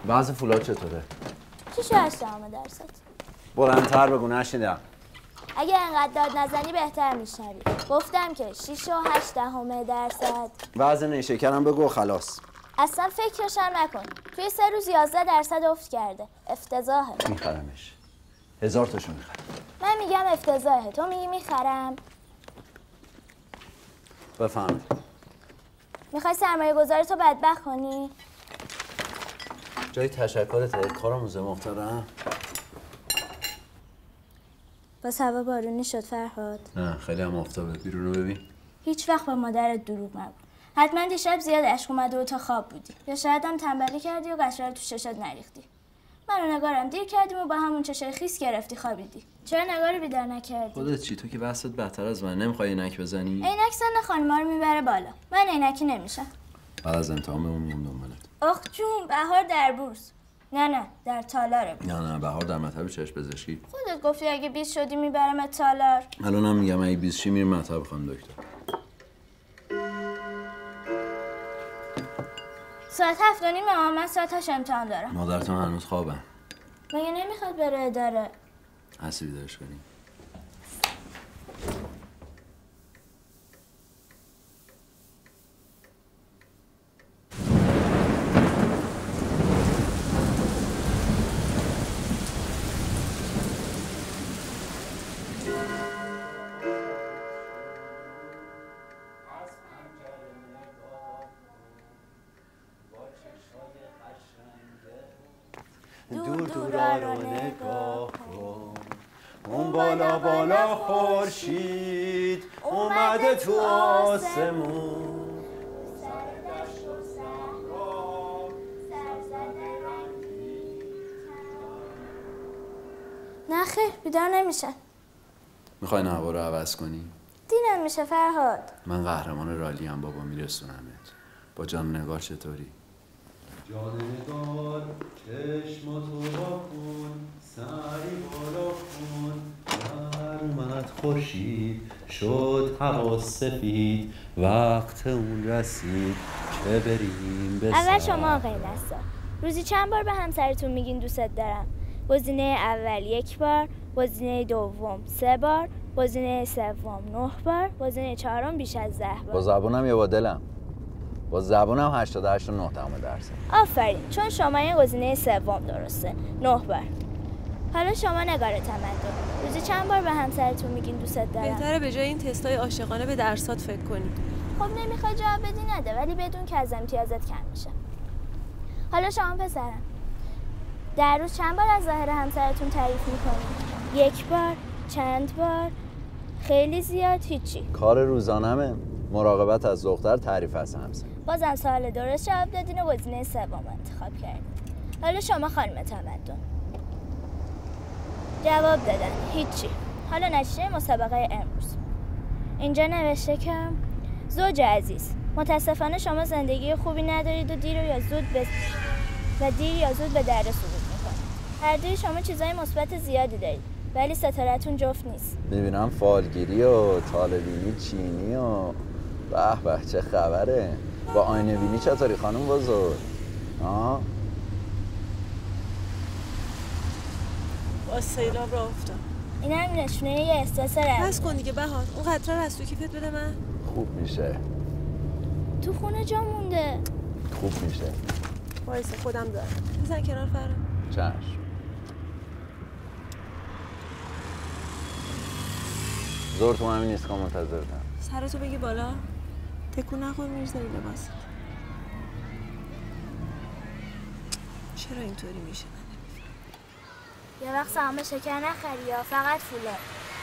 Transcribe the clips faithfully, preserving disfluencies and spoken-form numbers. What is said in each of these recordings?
وضع فولاد چطوره؟ شیش و هشت دهم درصد. بلندتر بگو نشنیدم. اگه انقدر داد نزنی بهتر میشنوی. گفتم که شیش و هشت دهم درصد. وضع نیشکرم بگو خلاص. اصلا فکرش هم نکن. توی سه روز یازده درصد افت کرده. افتضاحه. میخرمش. هزار تاشو میخرم. من میگم افتضاحه. تو میگی میخرم. بفهم. میخوای سرمایه گذاری تو بدبخت کنی؟ جای تشکرته. کارم موزه محترم. باز هوا بارونی شد فرهاد. نه خیلی هم آفتابه. بیرون رو ببین. هیچ وقت با مادرت دروغ نگو. حتما دیشب زیاد اشک اومده و تا خواب بودی، یا شاید هم تنبلی کردی و قشر تو چشات نریختی. من و نگارم دیر کردیم و با همون چشای خیس گرفتی خوابیدی. چرا نگار بیدار نکردی؟ خودت چی؟ تو که بحثت بدتر از من. نمیخوای عینک بزنی؟ عینک سن خانما رو میبره بالا. من عینکی نمیشم. بعد از امتحانمون میام دنبالت. آخ جون، بهار در بورس. نه نه در تالاره. نه نه بهار در مطب چشم پزشکی. خودت گفتی اگه بیست شدی میبرمت تالار. الانم میگم اگه بیست شی میریم مطب خانم دکتر. ساعت هفت و نیمه. من ساعت هشت امتحان دارم. مادرتون هنوز خوابم. مگه نمیخواد بره اداره؟ هستی بیدارش کنیم. دور دورا رو نگاه کن. اون بالا بالا خورشید اومده تو آسمون. نه خیر بیدار نمیشن. میخوای هوا رو عوض کنی؟ دیرم میشه فرهاد. من قهرمان رالی ام بابا، میرسونمت. با جان نگار چطوری؟ جان نگار چشماتو با کن، سری بالا کن. در اومد خورشید شد هوا سفید، وقت اون رسید چه بریم به اول شما آقای نصار روزی چند بار به همسرتون میگین دوست دارم؟ گزینه اول یک بار، گزینه دوم سه بار، گزینه سوم نه بار، گزینه چهارم بیش از ده بار. با زبونم یا با دلم؟ با زبونم هشتاد و هشت و نه دهم درصد. آفرین، چون شما این گزینه سوم درسته. نه بار. حالا شما نگار تمدن روزی چند بار به همسرتون میگین دوست دارم؟ بهتره به جای این تستای عاشقانه به درسات فکر کنی. خب نمیخوای جواب بدی نده، ولی بدون که از امتیازت کم میشه. حالا شما پسرم در روز چند بار از ظاهر همسرتون تعریف میکنید؟ یک بار، چند بار، خیلی زیاد، هیچی؟ کار روزانمه. مراقبت از دختر، تعریف از همسر. بازم سوال درست جواب دادین و گزینه سوم انتخاب کردین. حالا شما خانم تمدن جواب دادن هیچی. حالا نتیجه مسابقه امروز اینجا نوشته که زوج عزیز، متاسفانه شما زندگی خوبی ندارید و دیر یا زود به و دیر یا زود به درد سقوط میکنید. هر دوی شما چیزای مثبت زیادی دارید ولی ستاره‌تون جفت نیست. میبینم فالگیری و طالبینی چینی و به به چه خبره. با آینه بینی چطوری خانم بزرگ؟ آه؟ با سیلاب را افتاد. این هم نشونه یه احساس روی. بس کن دیگه بهار. اون قطره رو از تو کیفت بده من. خوب میشه. تو خونه جا مونده. خوب میشه. وایسا خودم دارم. بزن کنار فرام. چشم. زور تو همین نیست که منتظرتم. سرتو بگی بالا. تکون نخور میرزایی لباست. چرا اینطوری میشه؟ یه وقت سهام شکر نخری یا فقط فولاد.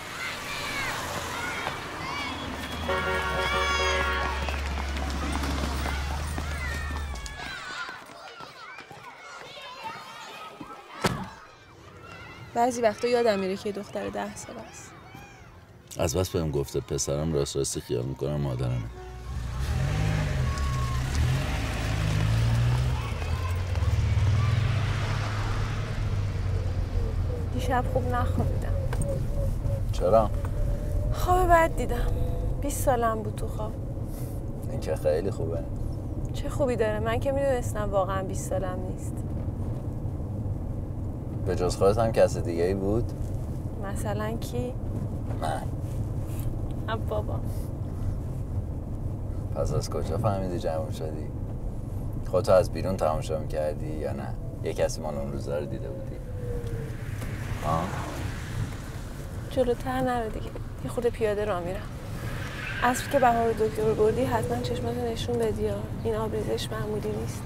بعضی وقتا یادم میره که دختر ده سال است. از بس بهم گفته پسرم راست راستی خیال میکنم مادرمه. دیشب خوب نخوابیدم. چرا؟ خواب بد دیدم. بیست سالم بود تو خواب. این که خیلی خوبه. چه خوبی داره؟ من که میدونستم واقعا بیست سالم نیست. به جز خودت هم کسی دیگه ای بود؟ مثلا کی؟ من. اب بابا. پس از کجا فهمیدی جمع شدی؟ خودتو از بیرون تماشا میکردی یا نه؟ یه کسی مال اون روزا رو دیده بودی؟ آه؟ جلوتر نرو دیگه، یه خود پیاده راه میرم. عصر که بهار دکتر بردی حتما چشماتو نشون بدی ها. این آبریزش معمولی نیست.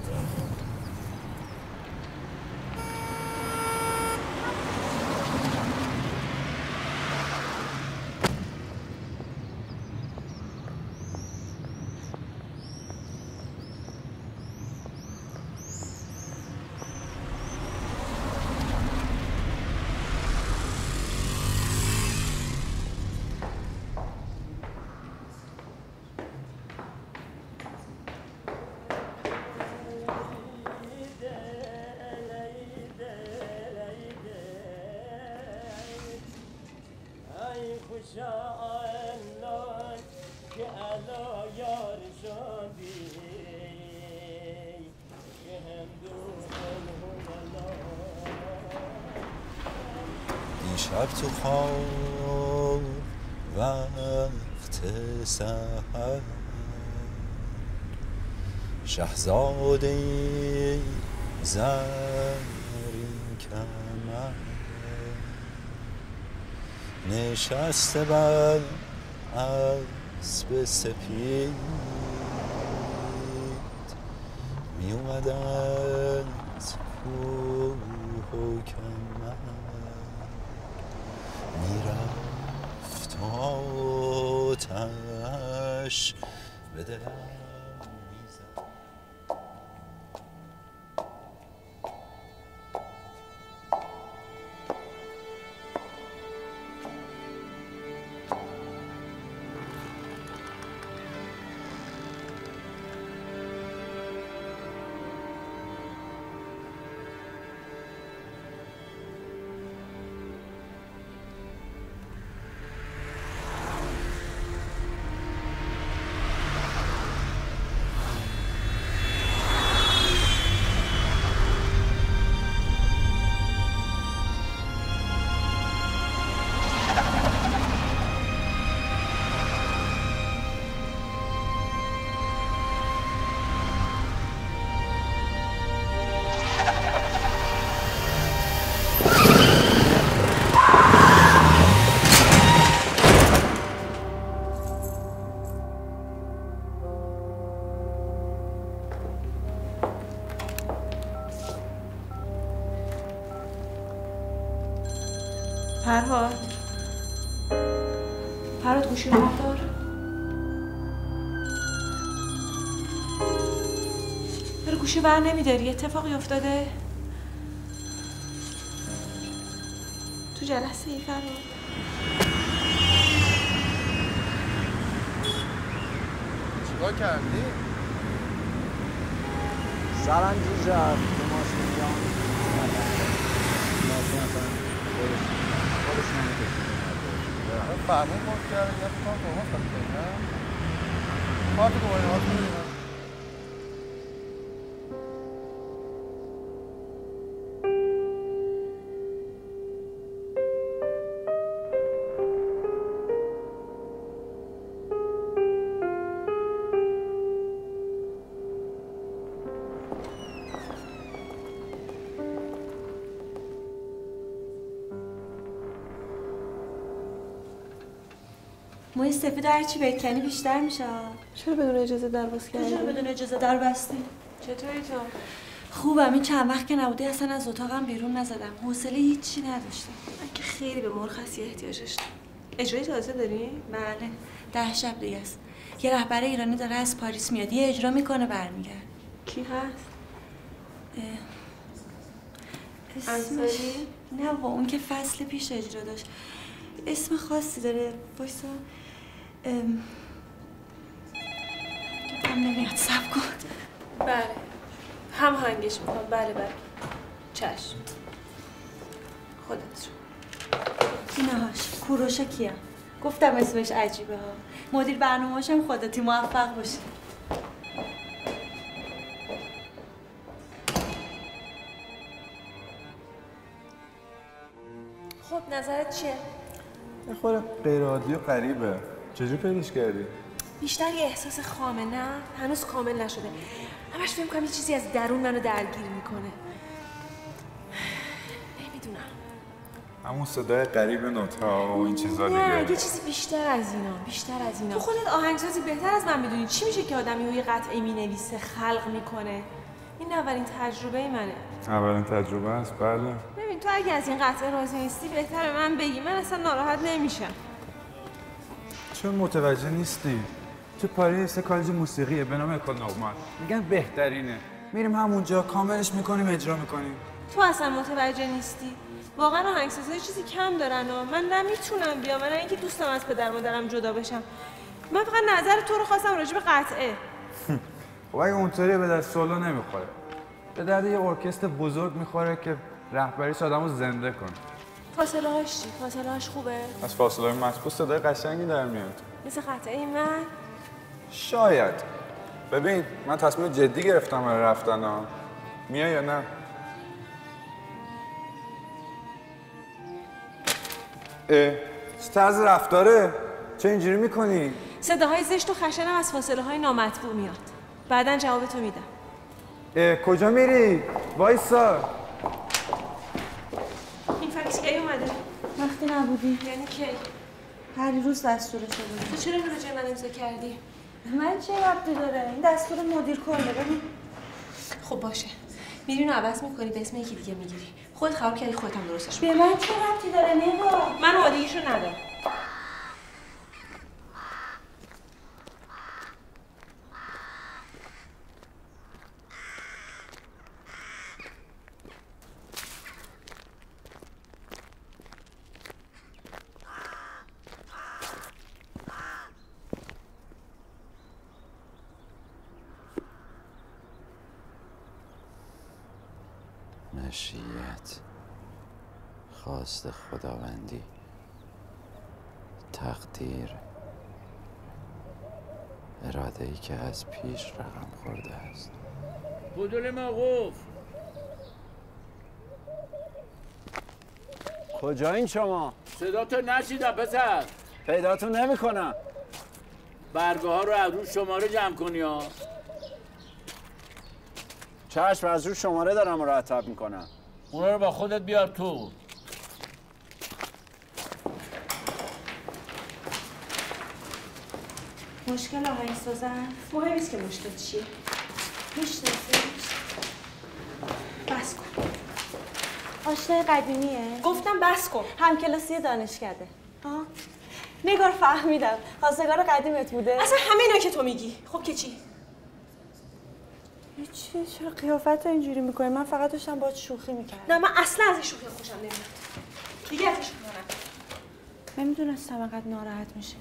شب تو خواب وقت سحر شهزاده زرین کمر نشسته بر اسب سپید می اومد از کوه و کمر میرفت آتش به دلم میزد. فرهاد فرهاد گوشی رو بردار. برو گوشی بر نمیداری، اتفاقی افتاده؟ تو جلسه ای فرهاد؟ چیکار کردی؟ سرنجی جرد تو ماشین جان ماشین اصلا خودش نمیکشید فرمون باز کرده یا بکنم که اون خواهد کنیم نه؟ کارتو که باید هاتو میدونم موی سفید هرچی بکنی بیشتر میشه. چرا بدون اجازه در باز کردی؟ چرا بدون اجازه در بستی؟ چطوری تو؟ خوبم. این چند وقت که نبودی اصلا از اتاقم بیرون نزدم. حوصله هیچی نداشتم. من که خیلی به مرخصی احتیاج داشتم. اجرای تازه داری؟ بله. ده شب دیگه است. یه رهبر ایرانی داره از پاریس میاد. یه اجرا میکنه برمیگرد. کی هست؟ اسمش نه با اون که فصل پیش اجرا داشت. اسم خاصی داره. وایسا. ام... هم نمیاد. صبر کن. بله. هم هنگش میکنم. بله بله. چشم. خودت رو. اینهاش. کوروش کیه؟ گفتم اسمش عجیبه ها. مدیر برنامه‌هاشم خودتی. موفق باشی. نظرت چیه؟ یه خورده غیر عادی و غریبه. چجوری پیداش کردی؟ بیشتر یه احساس خامه، نه؟ هنوز کامل نشده. همش فکر می‌کنم یه چیزی از درون منو درگیر میکنه. نمیدونم. همون صدای غریب نوت‌ها و این چیزا دیگه. نه، یه چیزی بیشتر از اینا، بیشتر از اینا. تو خودت آهنگسازی بهتر از من میدونی چی میشه که آدمی یه قطعه مینویسه، خلق میکنه. این اولین تجربه منه. اولین تجربه است، بله. ببین تو اگه از این قطعه راضی نیستی بهتره من بگی، من اصلا ناراحت نمیشم. چون متوجه نیستی. تو پاریس کالج موسیقیه به نام اکول نورمال. میگن بهترینه. میریم همونجا کاملش میکنیم، اجرا میکنیم. تو اصلا متوجه نیستی. واقعا آهنگسازا چیزی کم دارن و من نمیتونم بیام، من اینکه دوستم از پدر مادرم جدا بشم. من فقط نظر تو رو خواستم راجع به قطعه. خب اگه اونطوریه به درد سولو نمیخوره. به درد یه ارکستر بزرگ میخوره که رهبریش آدمو زنده کنه. فاصله هاش چی؟ فاصله هاش خوبه؟ از فاصله های مطبوع صدای قشنگی در میاد. مثل قطعه من؟ شاید. ببین من تصمیم جدی گرفتم برای رفتن ها. میای یا نه؟ اه چه طرز رفتاره؟ چه اینجوری میکنی؟ صداهای زشت و خشنم از فاصله های نامطبوع میاد. بعداً جواب تو میدم. اه کجا میری؟ وایسا. این فکس کی اومده؟ وقتی نبودی. یعنی کی؟ هر روز دستورش بود. تو چرا اینو به جای من امضا کردی؟ من چه ربطی داره؟ این دستور مدیر کله. ببین. خب باشه. میری اینو عوض میکنی به اسم یکی دیگه میگیری. خودت خراب کردی، خودت هم درستش به من چه ربطی داره نگاه؟ من آمادگیشو ندارم. مشیت، خواست خداوندی، تقدیر، اراده ای که از پیش رقم خورده است. بدل موقوف. کجایین شما؟ صداتو نشیدم پسر. پیداتون نمی کنم. برگه ها رو از رو شماره جمع کنی ها. چشم، از رو شماره دارم مرتب میکنم. اونا رو با خودت بیار تو. مشکل آهنگسازن؟ مهم نیست که مشکل چیه. میشناسیش؟ بس کن. آشنای قدیمیه؟ گفتم بس کن. همکلاسی دانشکده. ها؟ نگار فهمیدم. خواستگار قدیمت بوده؟ اصلا همه اینا که تو میگی. خب که چی؟ چی؟ چرا قیافت اینجوری میکنی؟ من فقط داشتم باهات شوخی میکردم. نه من اصلا از این شوخی خوشم نمیاد. دیگه ازش ناراحت. نمیدونستم انقدر ناراحت میشه.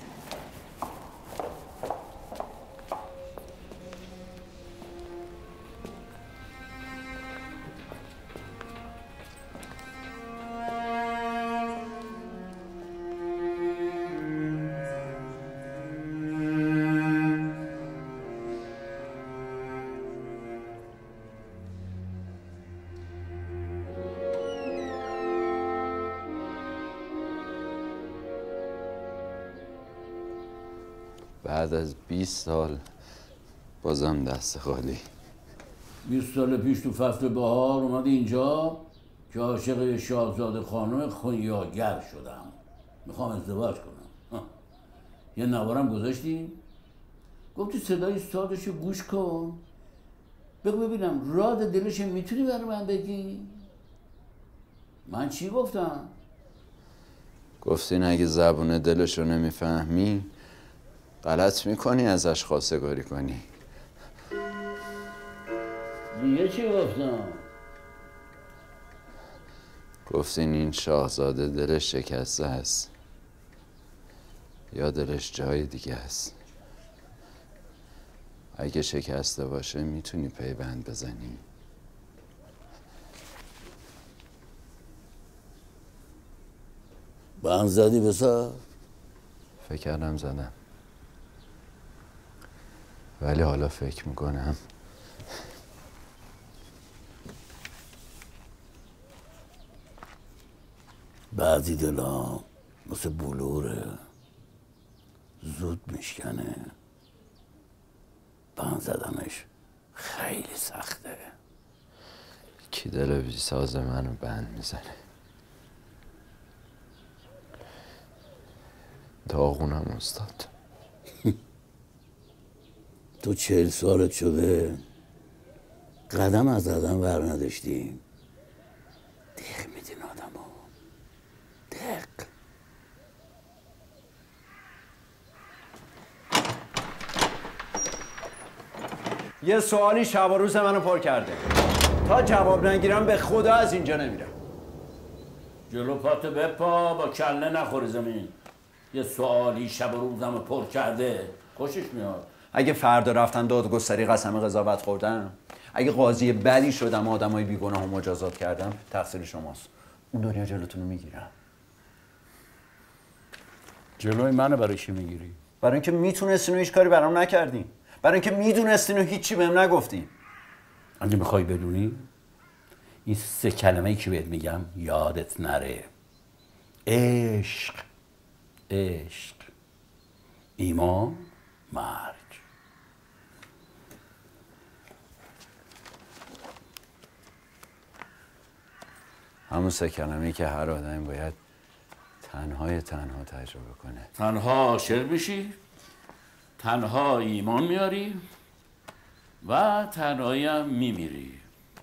بعد از بیست سال بازم دست خالی. بیست سال پیش تو فصل بهار اومدی اینجا که عاشق شاهزاده خانم خونیاگر شدم. میخوام ازدواج کنم. ها. یه نوارم گذاشتی؟ گفتی صدای سازشو گوش کن. بگو ببینم راد دلش میتونی برای من بگی؟ من چی گفتم؟ گفتین اگه زبون دلش رو نمیفهمی غلط میکنی ازش خواستگاری کنی. دیگه چی گفتم؟ گفتین این شاهزاده دلش شکسته است یا دلش جای دیگه است. اگه شکسته باشه میتونی پیوند بزنی. بند زدی بسار؟ فکر کردم زدم، ولی حالا فکر میکنم بعضی دلا مثل بلوره، زود میشکنه، بند زدنش خیلی سخته. کی دل بی ساز منو بند میزنه؟ داغونم استاد. تو چهل سالت شده قدم از زدن ور نداشتی. دق میدین آدم ها، دق. یه سوالی شب و روز منو پر کرده. تا جواب نگیرم به خدا از اینجا نمیرم. جلو پاتو بپا، با کله نخوری زمین. یه سوالی شب و روزمو پر کرده، خوشش میاد. اگه فردا رفتن دادگستری قسم قضاوت خوردم، اگه قاضی بدی شدم و آدمای بیگناه و مجازات کردم، تقصیر شماست. اون دنیا جلوتونو میگیرم. جلوی منو برای چی میگیری؟ برای اینکه میتونستین و هیچ کاری برام نکردین. برای اینکه میدونستین و هیچی بهم نگفتین. اگه میخوای بدونی، این سه کلمه ای که بهت میگم یادت نره. عشق، عشق، ایمان، مرگ. همون سه کلمه‌ای که هر آدمی باید تنهای تنها تجربه کنه. تنها عاشق میشی، تنها ایمان میاری و تنهایی هم میمیری.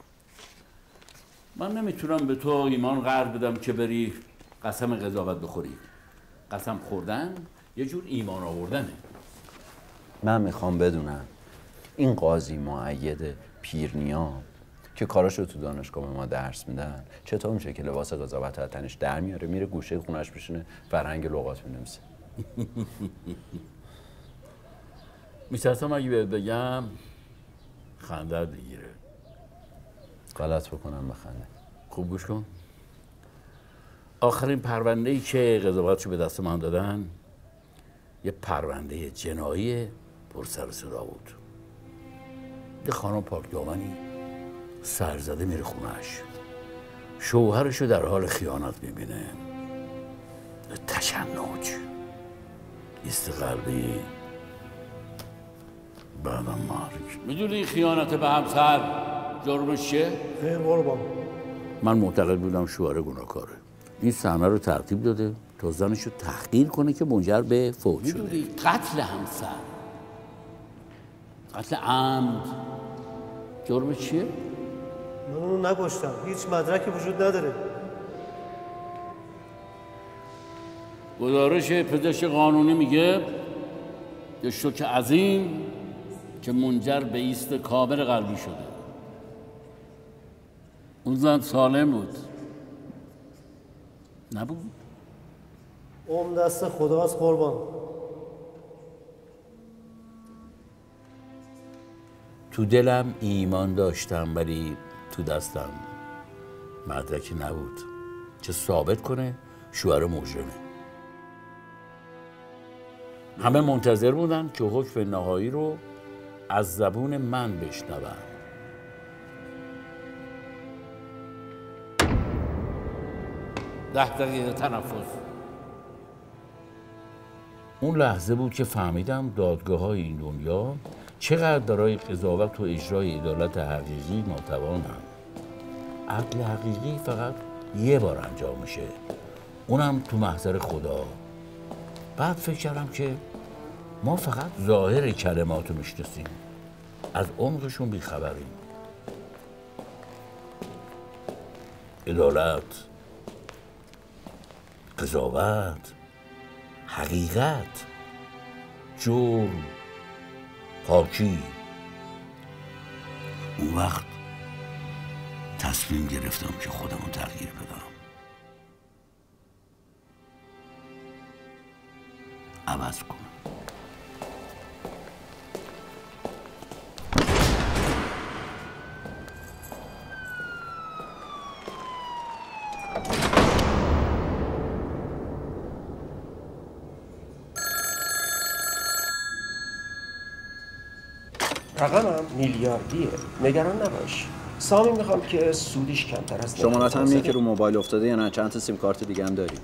من نمیتونم به تو ایمان قرض بدم که بری قسم قضاوت بخوری. قسم خوردن یه جور ایمان آوردنه. من میخوام بدونم این قاضی معید پیرنیا که کاراشو تو دانشگاه به ما درس میدن چطور میشه که لباس قضاوت از تنش در میاره، میره گوشه خونش بشینه فرهنگ لغات مینویسه؟ میترسم اگه بهت بگم خندت بگیره. غلط بکنم بخنده. خوب گوش کن. آخرین پرونده‌ای که قضاوتشو به دست من دادن یه پرونده جنایی پر سر و صدا بود. یه خانم پاکدامنی سرزده میره خونش، شوهرشو در حال خیانت میبینه. تشنج، ایست قلبی، بعدم مرگ. میدونی خیانت به همسر جرمش چیه؟ خیر قربان. من معتقد بودم شوهر گناهکاره. این صحنه رو ترتیب داده تا زنش رو تحقیر کنه که منجر به فوت شده. میدونی قتل همسر، قتل عمد جرمش چیه؟ من اونو نکشتم، هیچ مدرکی وجود نداره. گزارش پزشک قانونی میگه یه شوک عظیم که منجر به ایست کامل قلبی شده. اون زن سالم بود نبود؟ اون دست خداست قربان. تو دلم ایمان داشتم ولی تو دستم مدرکی نبود که ثابت کنه شوهر مجرمه. همه منتظر بودن که حکم نهایی رو از زبون من بشنون. ده دقیقه تنفس. اون لحظه بود که فهمیدم دادگاه های این دنیا چقدر برای قضاوت و اجرای عدالت حقیقی ناتوانند. عدل حقیقی فقط یه بار انجام میشه، اونم تو محضر خدا. بعد فکر کردم که ما فقط ظاهر کلماتو میشناسیم، از عمقشون بیخبریم. عدالت، قضاوت، حقیقت، جرم، پاکی. اون وقت تصمیم گرفتم که خودمو تغییر بدم، عوض کنم. رقمم میلیاردیه، نگران نباش. سامی میخوام که سودش کمتر از شمارت هم میگه که رو موبایل افتاده یا نه؟ چند تا سیم کارت دیگه هم داری؟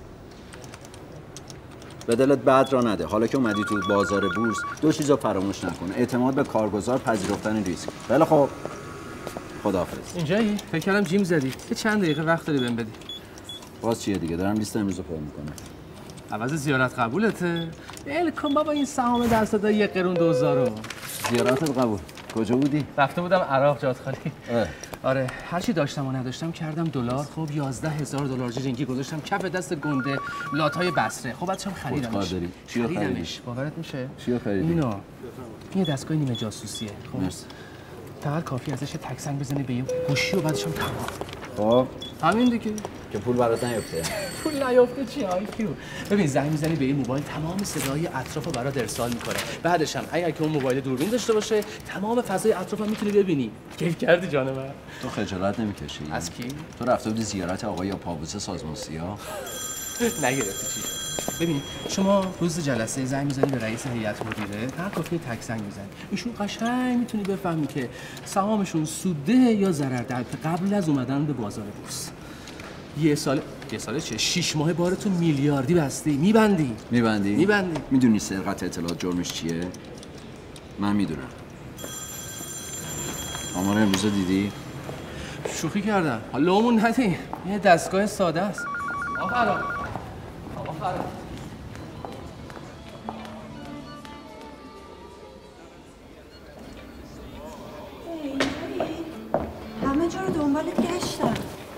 به دلت بد را نده. حالا که اومدی تو بازار بورس دو چیزا فراموش نکنه: اعتماد به کارگزار، پذیرفتن ریسک. خیلی خب، خداحافظ. اینجایی؟ فکر کردم جیم زدی. یه چند دقیقه وقت داری بهم بدی. باز چیه دیگه؟ دارم لیست امروز رو پر میکنم. عوض زیارت قبولته؟ ول کن بابا این سهام دست داد یک قرون دوزارو. زیارت قبول. کجا بودی؟ رفته بودم عراق جات خالی. آره هرچی داشتم و نداشتم کردم دلار. خب یازده هزار دلار جنگی گذاشتم کف دست گنده لاتای بصره. خب بعدش هم خریدمش. داری؟ چی خریدمش؟ باورت میشه؟ چی خریدی؟ اینو. این دستگاه نیمه جاسوسیه. خب مرسی. فقط کافی ازش تک سنگ بزنی به یه گوشی و بعدش هم تمام. خب همین دیگه. که پول برات نیفته. پول نیفته چی آی کیو؟ ببین زنگ میزنی به این موبایل تمام صدای اطرافو برات ارسال میکنه. بعدش هم اگه که اون موبایل دوربین داشته باشه تمام فضای اطرافو میتونی ببینی. کیف کردی جان من؟ تو خجالت نمیکشی؟ از کی؟ تو رفته بودی زیارت آقای پابوس سازمان سیاه؟ نگرفتی چی؟ ببین شما روز جلسه زنگ میزنی به رئیس هیئت مدیره، هر کافیه تک زنگ میزنی. ایشون قشنگ میتونی بفهمی که سهامشون سودده یا ضررده قبل از اومدن به بازار بورس. یه سال یه سال چه؟ شش ماه بارتون میلیاردی بستی، میبندی. میبندی؟ میبندی. میدونی سرقت اطلاعات جرمش چیه؟ من میدونم. آمار امروز دیدی؟ شوخی کردم. حالا لومون ندی. یه دستگاه ساده است. آفرین. آفرین. همه جا رو دنبالت گشتم.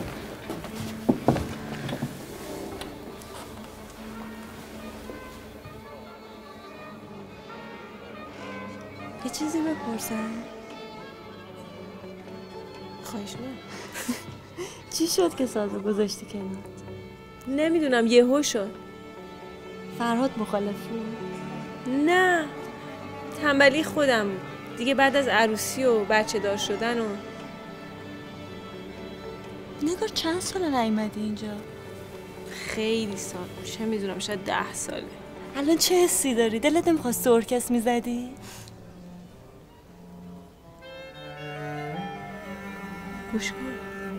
یه چیزی بپرسم. خواهش می‌کنم. چی شد که سازو گذاشتی کنار؟ نمیدونم یهو شد. فرهاد مخالف بود؟ نه تنبلی خودم دیگه بعد از عروسی و بچه دار شدن و نگار چند سال نیومدی اینجا؟ خیلی سال چه میدونم شاید ده ساله. الان چه حسی داری؟ دلت نمیخواست سرکس میزدی؟ گوش کن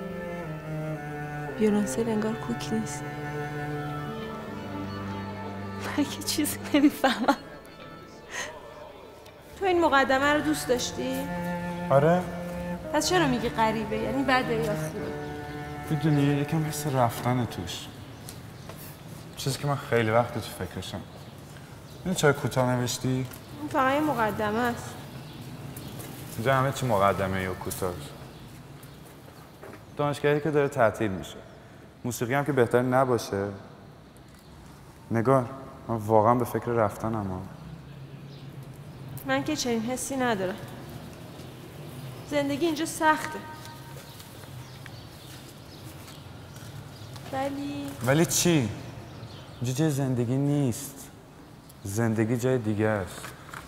بیورانسل انگار کوک نیست. من که چیزی نمیفهمم. تو این مقدمه رو دوست داشتی؟ آره. پس چرا میگی غریبه؟ یعنی بده یا خوبه؟ میدونی یکم حس رفتن توش، چیزی که من خیلی وقت تو فکرشم. این چای کوتاه نوشتی؟ این فقط یه مقدمه است. اینجا همه چی مقدمه یا کوتاه. دانشگاهی که داره تعطیل میشه، موسیقی هم که بهتر نباشه. نگار من واقعا به فکر رفتنم ها. من که چنین حسی ندارم. زندگی اینجا سخته. ولی ولی چی؟ اینجا جای زندگی نیست. زندگی جای دیگه است.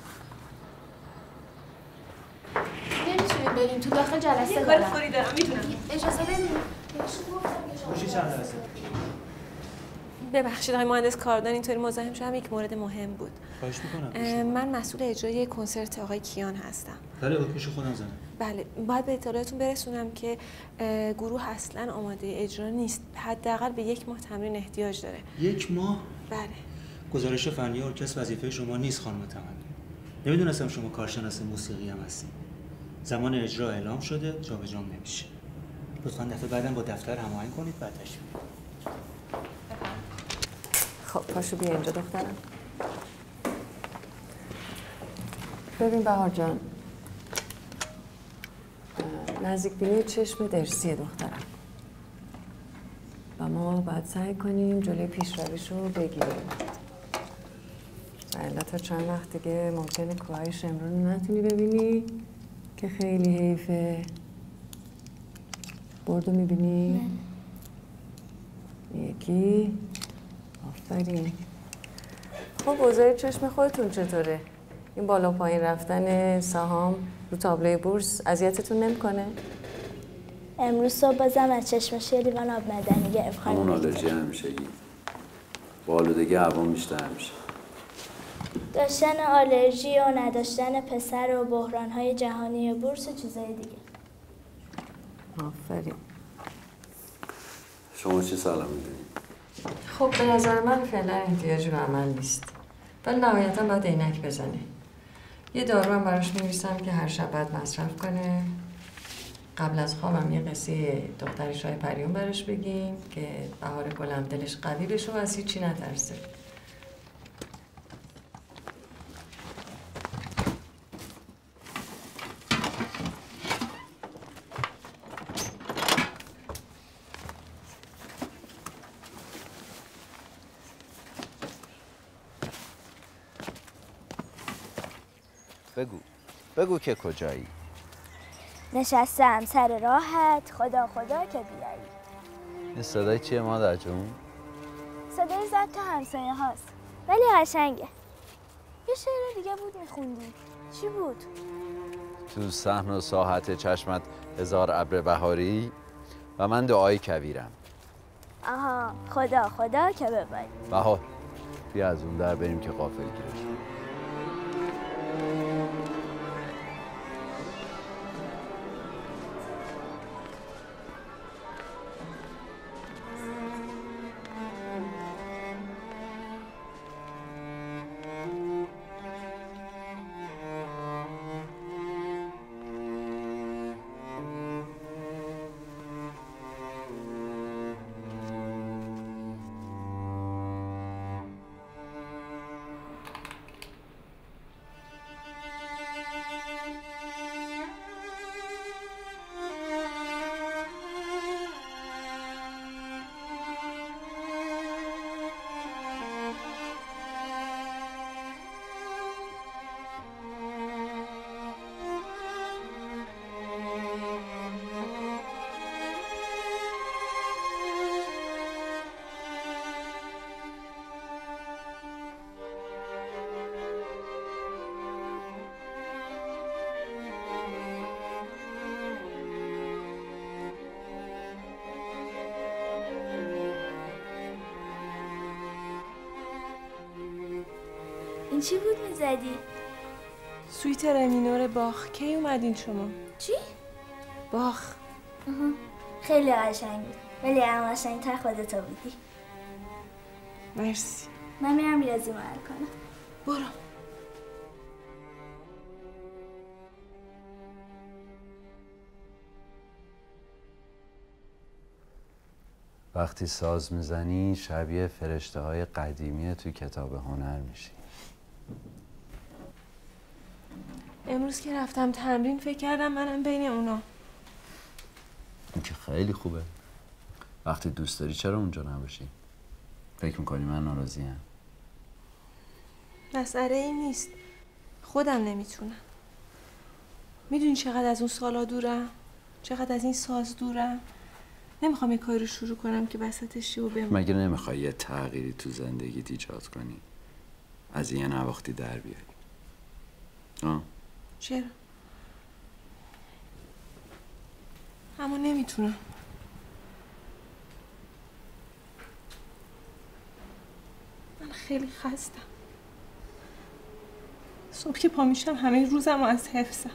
نمیتونیم بریم تو داخل جلسه یه دارم. کار فوری دارم میتونم. اجازه بدید. گوشی چند جلسه؟ ببخشید آقای مهندس کاردان اینطوری مزاحم شدم. یک مورد مهم بود. خواهش میکنم. من مسئول اجرای کنسرت آقای کیان هستم. بله حکمشو خودم زنم. بله باید به اطلاعاتتون برسونم که گروه اصلا آماده اجرا نیست. حداقل به یک ماه تمرین احتیاج داره. یک ماه؟ بله. گزارش فنی ارکستر وظیفه شما نیست خانم تمام. نمیدونستم شما کارشناس موسیقی هم هستین. زمان اجرا اعلام شده، جابجا نمیشه. لطفاً دفعه بعدم با دفتر هماهنگ کنید بعد تشریف. خب پاشو بیا اینجا دخترم. ببین بهار جان، نزدیک بینی چشم درسیه دخترم و ما باید سعی کنیم جلوی پیشرویش رو بگیریم. ولی تا چند وقت دیگه ممکنه کوههای شمرون رو نتونی ببینی که خیلی حیفه. بردو میبینی؟ یکی؟ آفرین. خب اوضاع چشم خودتون چطوره؟ این بالا پایین رفتن سهام رو تابلوی بورس اذیتتون نمیکنه؟ امروز صبح بازم از چشمش یه لیوان آب معدنی گرفت. همون آلرژی همیشگی با آلودگی هوا بیشتر میشه. داشتن آلرژی و نداشتن پسر و بحران‌های جهانی بورس و چیزای دیگه. آفرین. شما چی سلام میدونی؟ خب به نظر من فعلا احتیاجی به عمل نیست، ولی نهایتا باید عینک بزنه. یه دارو هم براش می‌نویسم که هر شب باید مصرف کنه. قبل از خوابم یه قصه دختر شاه پریون براش بگیم که بهار گلم دلش قوی بشه و از هیچی نترسه. بگو بگو که کجایی؟ نشستم سر راحت، خدا خدا که بیایی. این صدای چیه مادر جون؟ صدای زد تا همسایه هاست ولی قشنگه. یه شعر دیگه بود میخوندی، چی بود؟ تو صحن و ساحت چشمت هزار ابر بهاری و من دعای کویرم. آها، خدا خدا که ببایی. بهار بیا از اون در بریم که غافل گیرش. این چی بود میزدی؟ سویت رمینور باخ. کی اومدین شما؟ چی؟ باخ. خیلی قشنگ بود ولی هم قشنگ‌تر خودتا بودی. مرسی. من میرم ریاضی معل کنم. برو. وقتی ساز میزنی شبیه فرشته های قدیمی توی کتاب هنر میشی. امروز که رفتم تمرین فکر کردم منم بین اونا. این که خیلی خوبه. وقتی دوست داری چرا اونجا نباشی؟ فکر میکنی من ناراضیم؟ مسئله این نیست، خودم نمیتونم. میدونی چقدر از اون سالا دورم؟ چقدر از این ساز دورم؟ نمیخوام یه کاری رو شروع کنم که وسطش و بمونم. مگه نمیخوای یه تغییری تو زندگیت ایجاد کنی؟ از یه نواختی در بیاری؟ آه؟ چرا؟ اما نمیتونم. من خیلی خستم. صبح که پا میشم همه روزم از حفظم.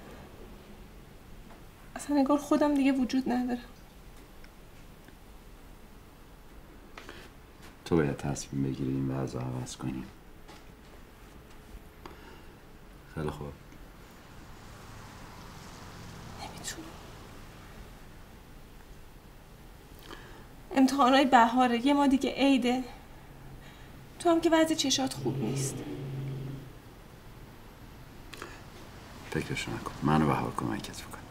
اصلا انگار خودم دیگه وجود ندارم. تو باید تصمیم بگیری این وضع رو عوض کنی. خیلی خوب. نمیتونم. امتحانای بهاره، یه ما دیگه عیده. تو هم که وضع چشات خوب نیست. فکرشو نکن. منو بهار کمکت میکنم.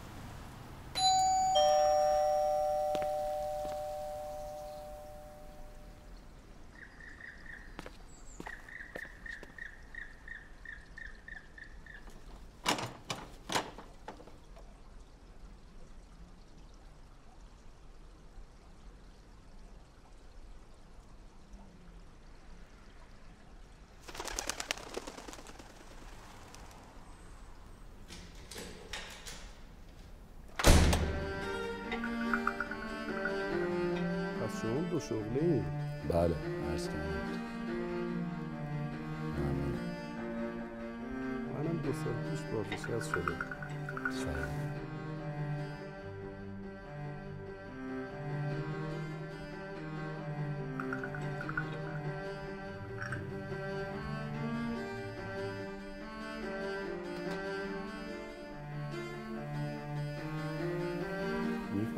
شما دو شغلی؟ بله، عرض کنم. منم دو سال پیش بازنشسته شدم. سلام.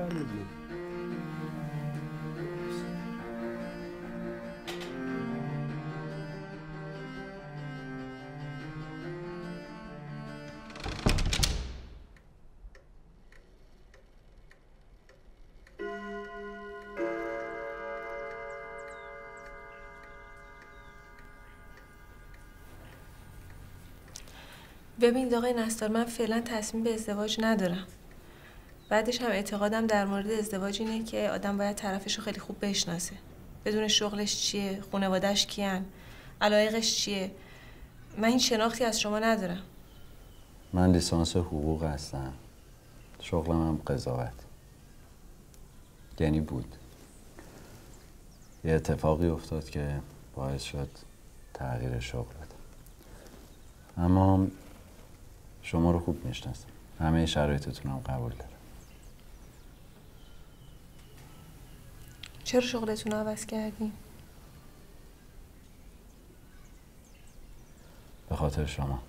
نفهمیدی؟ ببین آقای نستار، من فعلا تصمیم به ازدواج ندارم. بعدش هم اعتقادم در مورد ازدواج اینه که آدم باید طرفش رو خیلی خوب بشناسه، بدون شغلش چیه، خانواده‌اش کیان، علایقش چیه. من این شناختی از شما ندارم. من لیسانس حقوق هستم، شغلم هم قضاوت. یعنی بود یه اتفاقی افتاد که باعث شد تغییر شغل بده. اما شما رو خوب میشناسم، همه شرایطتون هم قبول دارم. چرا شغلتون رو عوض کردین؟ به خاطر شما.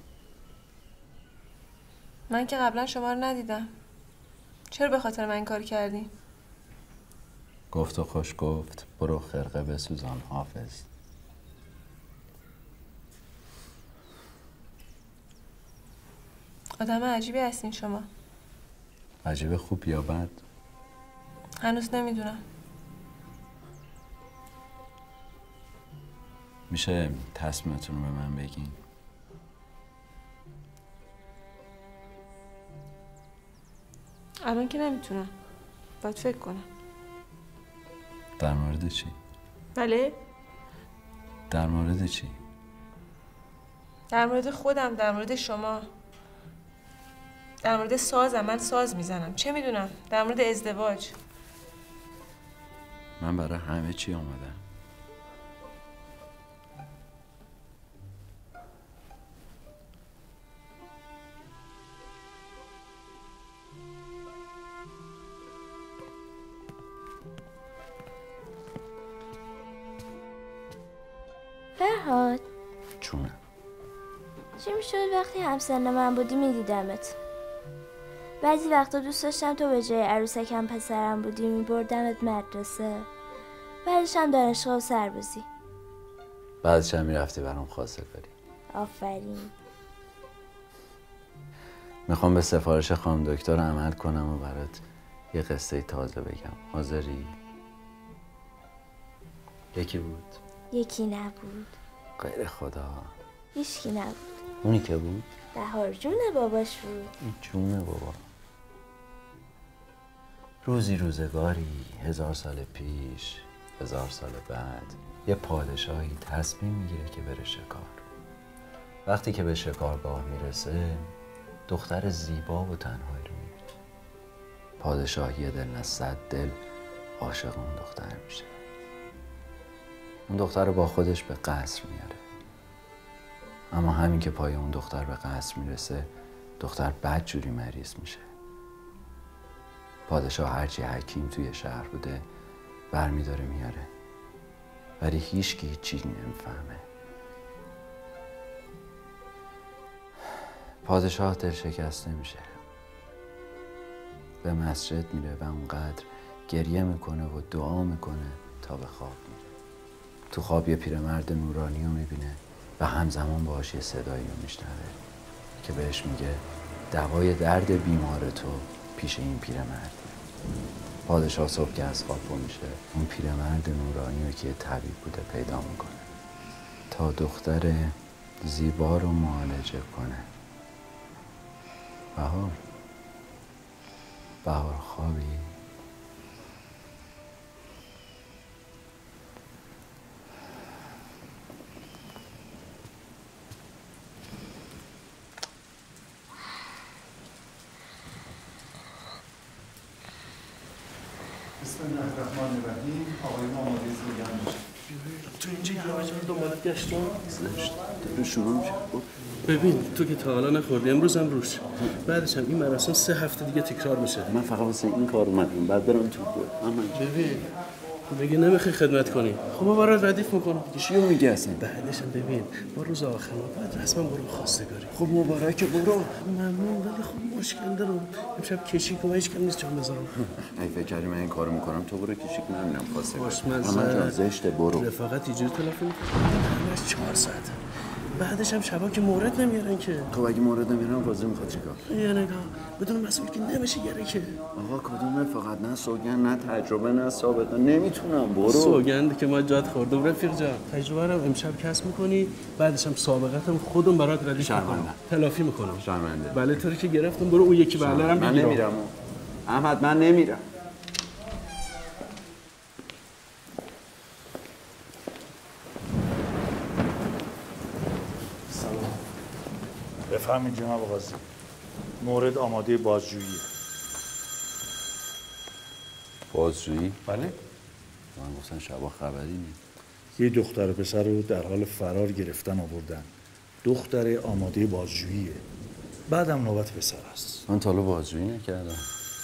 من که قبلا شما رو ندیدم. چرا به خاطر من این کار کردین؟ گفت و خوش گفت، برو خرقه بسوزان حافظ. آدم عجیبی هستین شما. عجیب خوب یا بد؟ هنوز نمیدونم. میشه تصمیمتون رو به من بگین؟ الان که نمیتونم، باید فکر کنم. در مورد چی؟ بله؟ در مورد چی؟ در مورد خودم، در مورد شما، در مورد سازم. من ساز میزنم، چه میدونم، در مورد ازدواج. من برای همه چی آمادم. فرهاد چونه؟ چی میشد وقتی همسن من بودی میدیدمت؟ بعضی وقتا دوست داشتم تو به جای عروسکم پسرم بودی میبردمت مدرسه، بعدش هم دانشگاه و سربازی. بعدش هم میرفتی برام خاصه کاری. آفرین. میخوام به سفارش خانم دکتر عمل کنم و برات یه قصه تازه بگم. حاضری؟ یکی بود؟ یکی نبود. غیر خدا؟ هیچکی نبود. اونی که بود؟ بهار جون باباش بود. این جون بابا. روزی روزگاری، هزار سال پیش، هزار سال بعد، یه پادشاهی تصمیم میگیره که بره شکار. وقتی که به شکارگاه میرسه، دختر زیبا و تنهایی رو میبینه. پادشاه یه دل نه صد دل عاشق اون دختر میشه. اون دختر رو با خودش به قصر میاره. اما همین که پای اون دختر به قصر میرسه، دختر بدجوری مریض میشه. پادشاه هرچی حکیم توی شهر بوده برمیداره میاره، ولی هیچکی هیچی نمیفهمه. پادشاه دل شکسته میشه، به مسجد میره و اونقدر گریه میکنه و دعا میکنه تا به خواب میره. تو خواب یه پیرمرد نورانی رو میبینه و همزمان باهاش یه صدایی رو میشنوه که بهش میگه دوای درد بیمار تو پیش این پیرمرد. پادشاه صبح که از خواب پا میشه، اون پیرمرد نورانی رو که یه طبیب بوده پیدا میکنه تا دختر زیبا رو معالجه کنه. بهار، بهار خوابی؟ بسم الله الرحمن الرحیم. آقایون آماده زیدن باشید. تو اینجا همه جا رو دنبالت گشتم؟ زشت داره شروع میشه. ببین تو که تا حالا نخوردی، امروز هم روش. بعدش هم این مراسم سه هفته دیگه تکرار میشه. من فقط واسه این کار اومدم، بعد برم تو. ببین بگی نمیخوای خدمت کنی. خب ما برات ردیف میکنم. چی میگی اصلا؟ بعدش هم ببین با روز آخر ما باید رسما برو خواستگاری. خب مبارکه برو. ممنون ولی خب مشکل دارم. امشب کشیک و هیچ کم نیست جان بذارم. ای فکر کردی من این کارو میکنم تو برو کشیک نمیدونم خواستگاری. خوشمزه. من زشته برو. رفاقت اینجوری تلافی میکنم. همش چهار ساعته. بعدش هم شبا که مورد نمیارن که. خب اگه مورد نمیارن بازی میخواد چیکار؟ یه نگاه بدون مسئول که نمیشه گره که. آقا کدومه فقط نه سوگند نه تجربه نه سابقه نمیتونم برو. سوگند که ما جات خوردم رفیق جان. تجربه رو امشب کسب میکنی بعدش هم سابقتم خودم برات ردیف میکنم. تلافی میکنم. شرمنده. بله طوری که گرفتم برو اون یکی بله رو من نمیرم. احمد من نمیرم. بفهمید جناب قاضی مورد آماده بازجوییه. بازجویی؟ بله. من گفتن شبا خبری نیست. یه دختر و پسر رو در حال فرار گرفتن آوردن. دختر آماده بازجوییه. بعدم نوبت پسر است. من تا حالا بازجویی نکردم.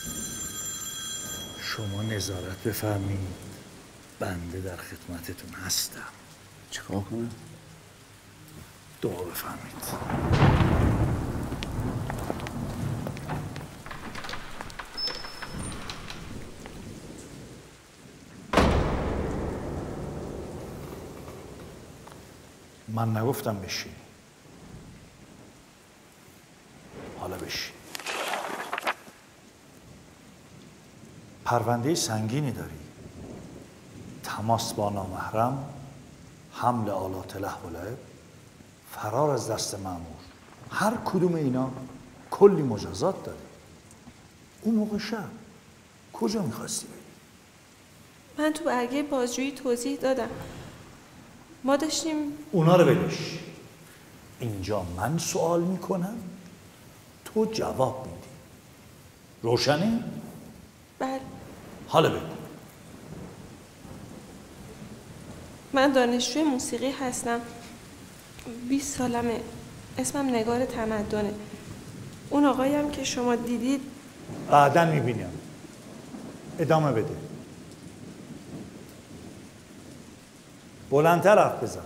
شما نظارت بفرمایید. بنده در خدمتتون هستم. چیکار کنم؟ دعا بفرمایید. من نگفتم بشین. حالا بشین. پرونده سنگینی داری. تماس با نامحرم، حمل آلات لهو و لعب، فرار از دست مأمور. هر کدوم اینا کلی مجازات داره. اون موقع شب کجا میخواستی بری؟ من تو برگه بازجویی توضیح دادم. ما داشتیم اونا رو ولش. اینجا من سوال میکنم تو جواب میدی. روشنه؟ بله. حالا بگو. من دانشجوی موسیقی هستم. بیست سالمه. اسمم نگار تمدنه. اون آقایی هم که شما دیدید بعداً میبینیم. ادامه بده. بلندتر حرف بزن.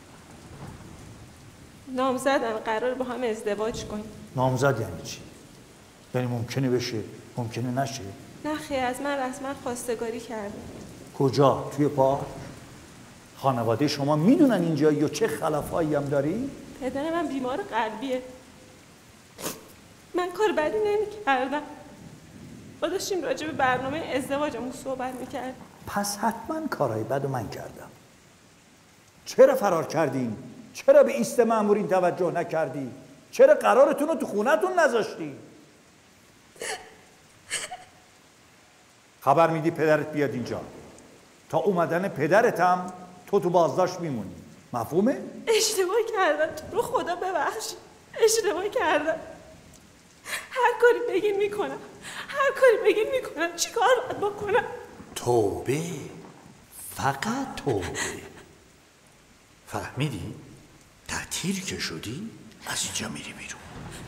نامزدن قرار با هم ازدواج کنیم. نامزد یعنی چی؟ یعنی ممکنه بشه ممکنه نشه؟ نه خیر از من رسما خواستگاری کرده. کجا؟ توی پارک؟ خانواده شما میدونن اینجا یا چه خلافایی هم داری؟ پدر من بیمار قلبیه. من کار بدی نمی کردم. با داشتیم راجع به برنامه ازدواجمون صحبت میکرد. پس حتما کارهای بدو من کردم. چرا فرار کردین؟ چرا به ایست مأمورین توجه نکردی؟ چرا قرارتون رو تو خونتون نذاشتی؟ خبر میدی پدرت بیاد اینجا. تا اومدن پدرتم تو تو بازداشت میمونی. مفهومه؟ اشتباه کردم. تو رو خدا ببخشید. اشتباه کردم. هر کاری بگین میکنم. هر کاری بگین میکنم. چی کار باید بکنم؟ توبه. فقط توبه. فهمیدی؟ تعطیل که شدی از اینجا میری بیرون.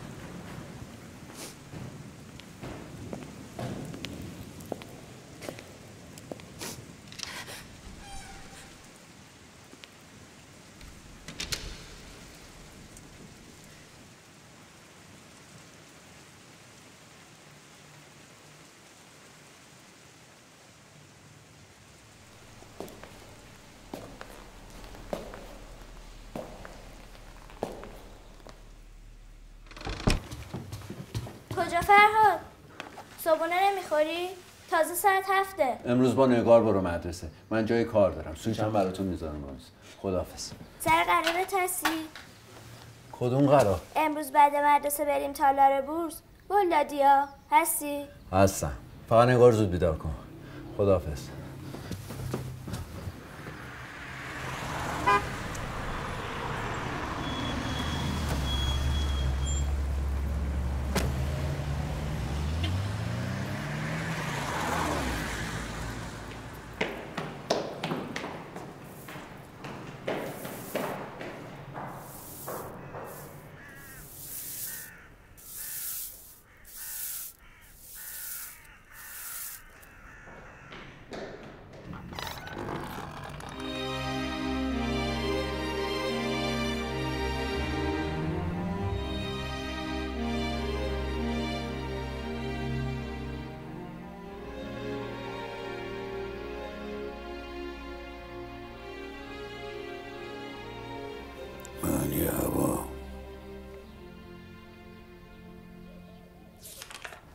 کجا فرهاد؟ صبحونه نمیخوری؟ تازه ساعت هفته. امروز با نگار برو مدرسه. من جای کار دارم. سویچم براتون میذارم امروز. خداحافظ. سر قرارت هستی؟ کدوم قرار؟ امروز بعد مدرسه بریم تالار بورس. ولادیا هستی؟ هستم. فقط نگار زود بیدار کن. خداحافظ.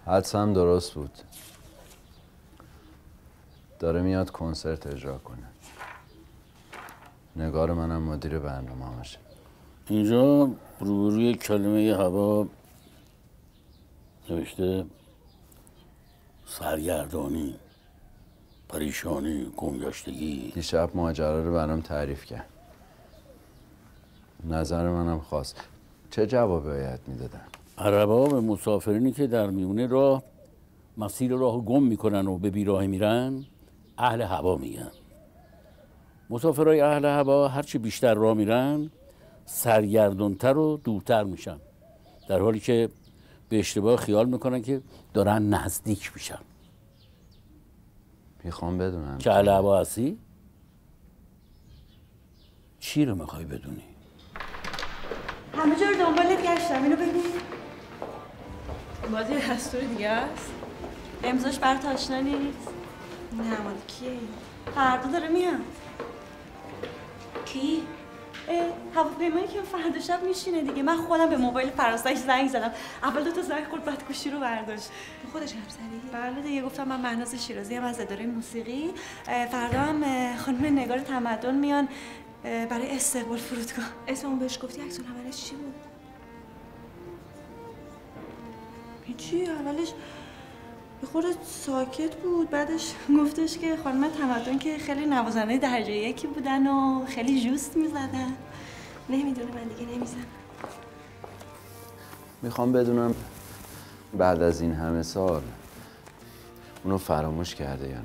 حدس هم درست بود. داره میاد کنسرت اجرا کنه. نگار منم مدیر برنامه همشه. اینجا روبروی کلمه هوا نوشته سرگردانی، پریشانی، گمگشتگی. دیشب ماجرا رو برام تعریف کرد. نظر منم خواست. چه جوابی باید میدادن؟ عربا به مسافرینی که در میونه راه مسیر راه گم میکنن و به بیراه میرن اهل هوا میگن. مسافرای اهل هوا هرچی بیشتر راه میرن سرگردانتر و دورتر میشن، در حالی که به اشتباه خیال میکنن که دارن نزدیک میشن. میخوام بدونم که اهل هوا هستی؟ چی رو میخوای بدونی؟ همه جا رو دنبالت گشتم، اینو ببین. بازی دستور دیگه است؟ امضاش برات آشنا نیست؟ نه مال کیه این؟ فردا داره میاد. کی؟ هواپیمایی که فردا شب میشینه دیگه. من خودم به موبایل فرانسه‌اش زنگ زدم. اول دو تا زنگ خورد، بعد گوشی رو برداشت. خودش حرف زدی؟ بله دیگه، گفتم من مهناز شیرازی ام از اداره موسیقی. فردا هم خانم نگار تمدن میان برای استقبال فرودگاه. اسم اون بهش گفتی؟ عکس العملش چی بود؟ هیچی، اولش یه خورده ساکت بود، بعدش گفتش که خانم تمدن که خیلی نوازنده درجه یکی بودن و خیلی جوست میزدن. نمیدونه، من دیگه نمیزنم. میخوام بدونم بعد از این همه سال اونو فراموش کرده یا نه.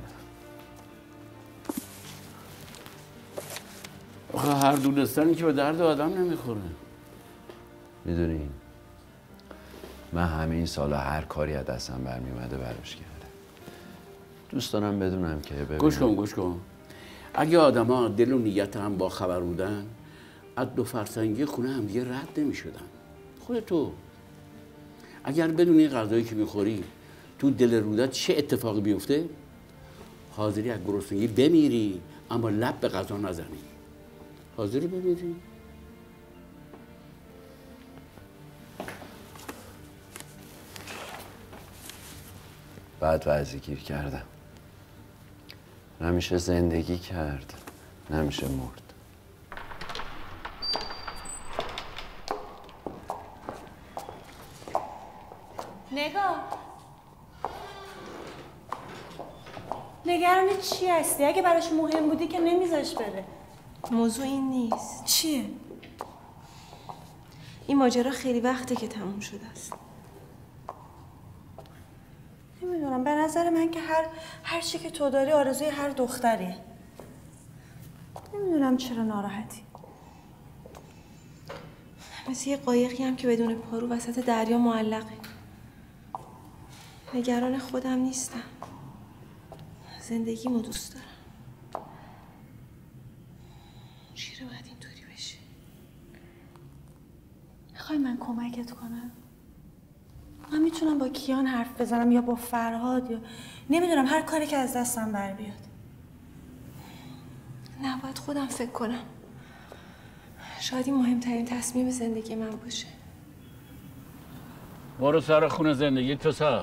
آخه هر دونستنی که به درد آدم نمیخوره. میدونی من همه این سالا هر کاری از دستم برمی اومده براش کردم. دوست دارم بدونم که ببینم. گوش کن گوش کن اگه آدم ها دل و نیت هم با خبر بودن از دو فرسنگی خونه هم دیگه رد نمی شدن. خود تو اگر بدونی غذایی که میخوری تو دل رودت چه اتفاقی بیفته، حاضری از گرسنگی بمیری اما لب به غذا نزنی. حاضری بمیری؟ بعد وضعی گیر کردم. نمیشه زندگی کرد، نمیشه مرد. نگاه نگران چی هستی؟ اگه براش مهم بودی که نمیذاش بره. موضوع این نیست. چیه؟ این ماجرا خیلی وقته که تموم شده است. نمیدونم، به نظر من که هر هر چی که تو داری آرزوی هر دختریه. نمیدونم چرا ناراحتی. مثل یه قایقی هم که بدون پارو وسط دریا معلقه. نگران خودم نیستم. زندگیمو دوست دارم. چرا باید اینطوری بشه؟ میخوای من کمکت کنم؟ من میتونم با کیان حرف بزنم یا با فرهاد یا نمیدونم، هر کاری که از دستم بر بیاد. نه، باید خودم فکر کنم. شاید این مهمترین تصمیم زندگی من باشه. برو سر خونه زندگی تو سر.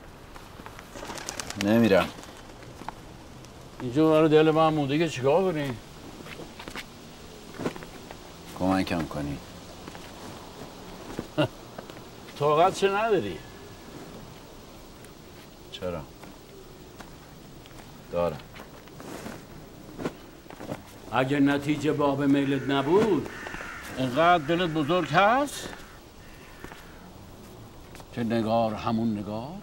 نمیرم. اینجا برای دل من مونده که چیکار کنی؟ کمکم کنی. طاقت چه نداری؟ چرا؟ دارم. اگه نتیجه باب میلت نبود اینقدر دلت بزرگ هست که نگار همون نگار؟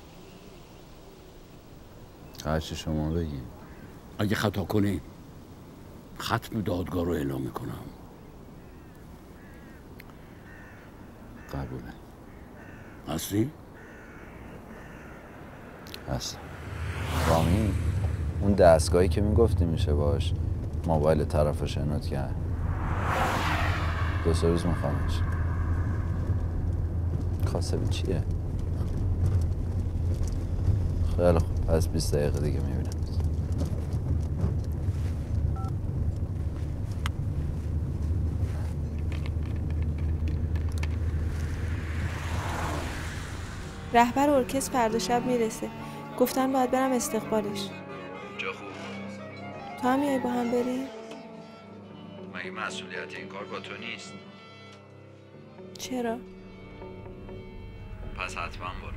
هرچی شما بگین. اگه خطا کنی ختم دادگاه رو اعلام میکنم. قبوله. هستی؟ هستم. رامی اون دستگاهی که میگفتی میشه باش موبایل طرف رو شنود کرد. دو سه روز میخوامش. خواستبی چیه؟ خیلی خوب، پس بیست دقیقه دیگه میبینم. رهبر ارکستر فردا شب میرسه. گفتن باید برم استقبالش. جا خوب. تو هم میای با هم بریم؟ مگه مسئولیت این کار با تو نیست؟ چرا؟ پس حتما برو.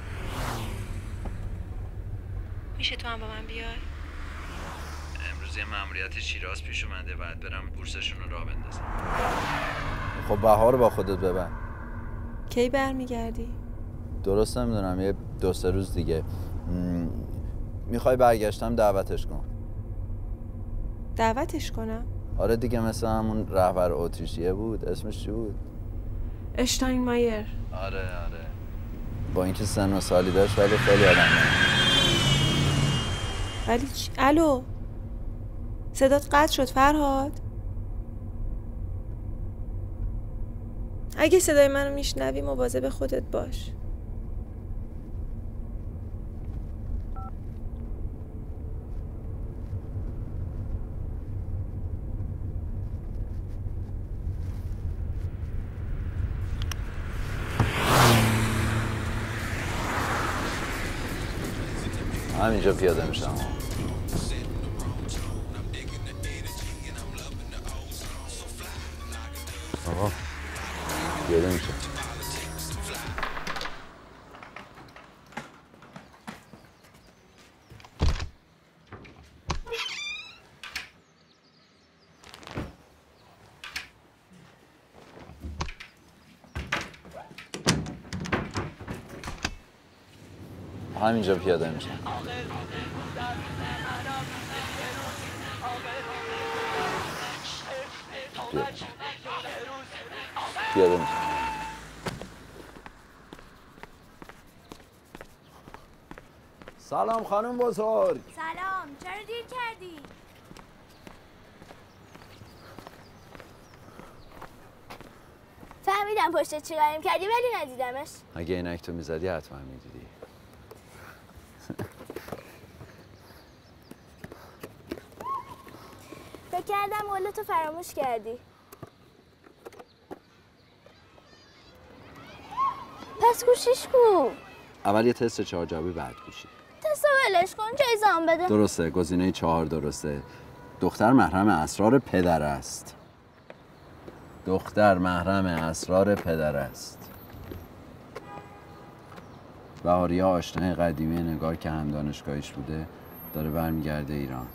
میشه تو هم با من بیای؟ امروز یه مأموریت شیراز پیش اومده، باید برم بورسشون رو راه بندازم. خب بهار با خودت ببر. کی برمیگردی؟ درست نمیدونم، یه دو سه روز دیگه. میخوای برگشتم دعوتش کن. دعوتش کنم؟ آره دیگه، مثل همون رهبر اتریشیه بود، اسمش چی بود؟ اشتاینمایر. آره آره. با اینکه سن و سالی داشت ولی خیلی آدم ولی چی؟ الو صدات قطع شد فرهاد. اگه صدای منو میشنوی مواظب خودت باش. همینجا پیاده میشم. آقا پیاده میشم. همینجا پیاده میشم. پیاده میشم. سلام خانم بزرگ. سلام، چرا دیر کردی؟ فهمیدم پشت چی قایم کردی ولی ندیدمش. اگه اینک تو میزدی حتما میدیدی. فکر کردم قولتو فراموش کردی. پس گوشیش کو؟ اول یه تست چهار جوابی بعد گوشی. تستو ولش کن، جایزه هم بده. درسته، گزینه چهار درسته. دختر محرم اسرار پدر است. دختر محرم اسرار پدر است. بهاریا آشنای قدیمی نگار که هم دانشگاهیش بوده داره برمیگرده ایران.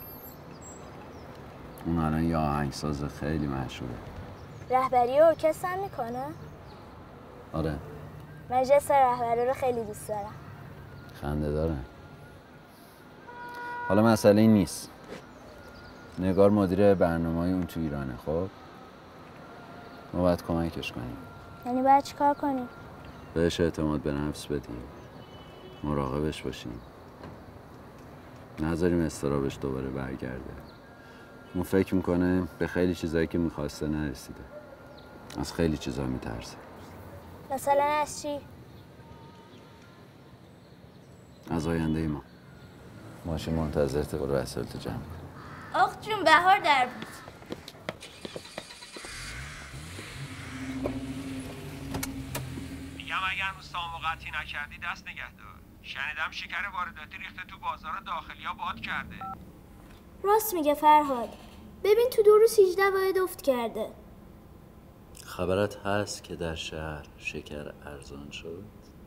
اون الان یه آهنگساز خیلی مشهوره. رهبری ارکستر میکنه؟ آره. مجلس رهبری رو خیلی دوست دارم. خنده داره. حالا مسئله این نیست. نگار مدیر برنامه‌های اون تو ایرانه. خب ما باید کمکش کنیم. یعنی باید چی کار کنیم؟ بهش اعتماد به نفس بدیم، مراقبش باشیم، نذاریم استرابش دوباره برگرده. اون فکر میکنه به خیلی چیزایی که میخواسته نرسیده، از خیلی چیزا میترسه. مثلا از چی؟ از آینده ما. ماشین منتظر تقل وسایل تو جمع کن. آخ جون بهار در بود. میگم اگه هنوز سامو قطعی نکردی دست نگه دار. شنیدم شکر وارداتی ریخته تو بازار داخلی ها باد کرده. راست میگه فرهاد. ببین تو دو روز هجده واحد افت کرده. خبرت هست که در شهر شکر ارزان شد؟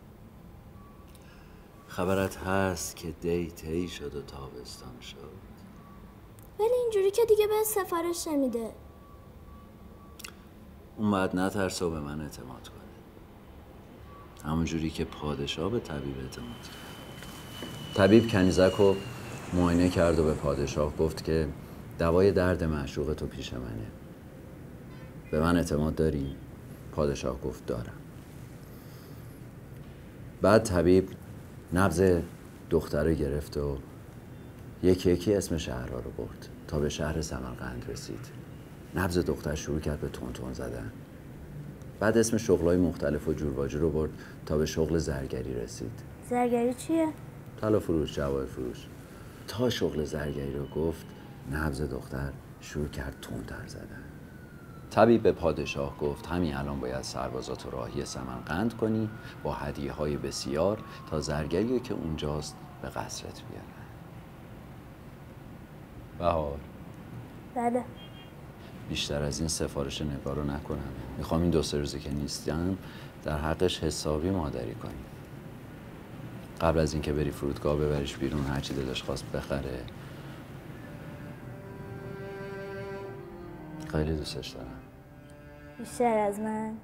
خبرت هست که دی تی شد و تابستان شد؟ ولی اینجوری که دیگه به سفارش نمیده. اون باید نترسه و به من اعتماد کنه، همونجوری که پادشاه به طبیب اعتماد کرد. طبیب کنیزک رو معاینه کرد و به پادشاه گفت که دوای درد معشوق تو پیش منه. به من اعتماد داری؟ پادشاه گفت دارم. بعد طبیب نبض دختره گرفت و یکی یکی اسم شهرها رو برد تا به شهر سمرقند رسید. نبض دختر شروع کرد به تون تون زدن. بعد اسم شغلای مختلف و جور و جور رو برد تا به شغل زرگری رسید. زرگری چیه؟ طلا فروش، جواهر فروش. تا شغل زرگری رو گفت نبض دختر شروع کرد تندتر زدن. طبیب به پادشاه گفت همین الان باید سربازات راهی سمرقند کنی با هدیه های بسیار تا زرگری که اونجاست به قصرت بیارن. بهار بله. بیشتر از این سفارش نگار رو نکنم. میخوام این دو سه روزه که نیستم در حقش حسابی مادری کنیم. قبل از اینکه بری فرودگاه ببریش بیرون، هرچی دلش خواست بخره. خیلی دوستش دارم. بیشتر از من؟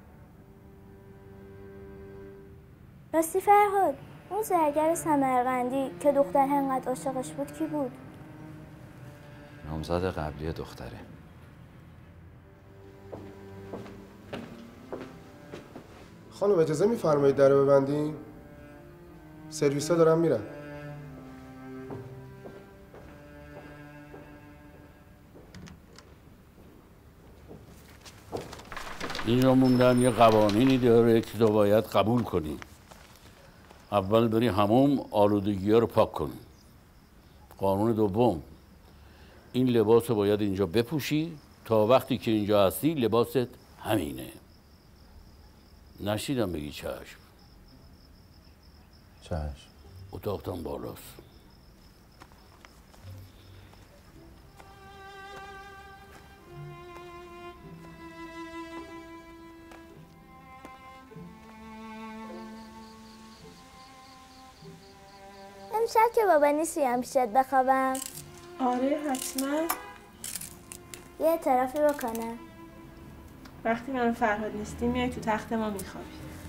راستی فرهاد، اون زرگر سمرقندی که دختر انقدر عاشقش بود کی بود؟ نامزد قبلی دختره. خانم اجازه میفرمایید در رو ببندین؟ سرویس ها دارن میرن. اینجا موندن یه قوانینی داره که تو باید قبول کنی. اول بری هموم آلودگی ها رو پاک کنی. قانون دوم، این لباس رو باید اینجا بپوشی تا وقتی که اینجا هستی لباست همینه. نشیدم بگی چشم. چشم. اتاقتان بالاست. امشب که بابا نیستی هم پیشت بخوابم؟ آره حتما. یه اعترافی بکنم. وقتی من فرهاد نیستی میای تو تخت ما میخوابی.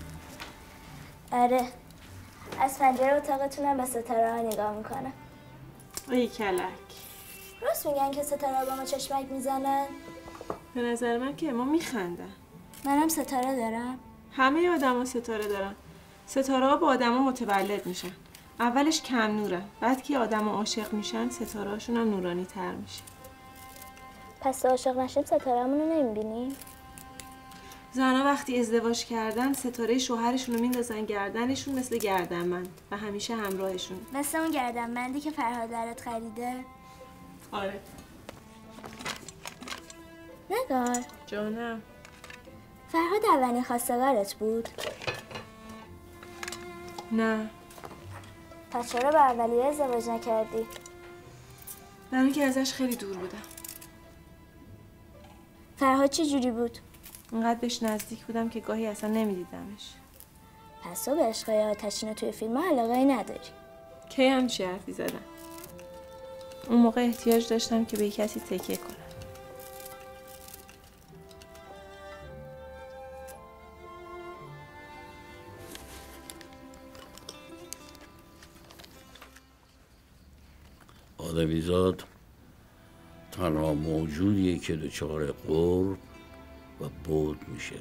آره، از پنجره اتاقتونم به ستاره ها نگاه میکنم. ای کلک. راست میگن که ستاره ها با ما چشمک میزنن؟ به نظر من که ما میخندن. منم ستاره دارم. همه آدم ها ستاره دارن. ستاره ها با آدم ها متولد میشن. اولش کم نوره، بعد که آدم ها عاشق میشن ستاره هاشون هم نورانی تر میشه. پس عاشق نشیم ستاره همونو نمیبینی؟ زنها وقتی ازدواج کردن ستاره شوهرشون رو میندازن گردنشون مثل گردنبند و همیشه همراهشون. مثل اون گردنبندی که فرهاد برات خریده؟ آره. نگار جانم. فرهاد اولین خواستگارت بود؟ نه. پس چرا به اولیه ازدواج نکردی؟ برای اینکه ازش خیلی دور بودم. فرهاد چه جوری بود؟ انقدر بهش نزدیک بودم که گاهی اصلا نمیدیدمش. پس تو به عشقای آتشین توی فیلم ها علاقه‌ای نداری؟ کی همچی حرفی زدم؟ اون موقع احتیاج داشتم که به کسی تکیه کنم. آدمیزاد تنها موجودیه که دچار قرب و بعد میشه.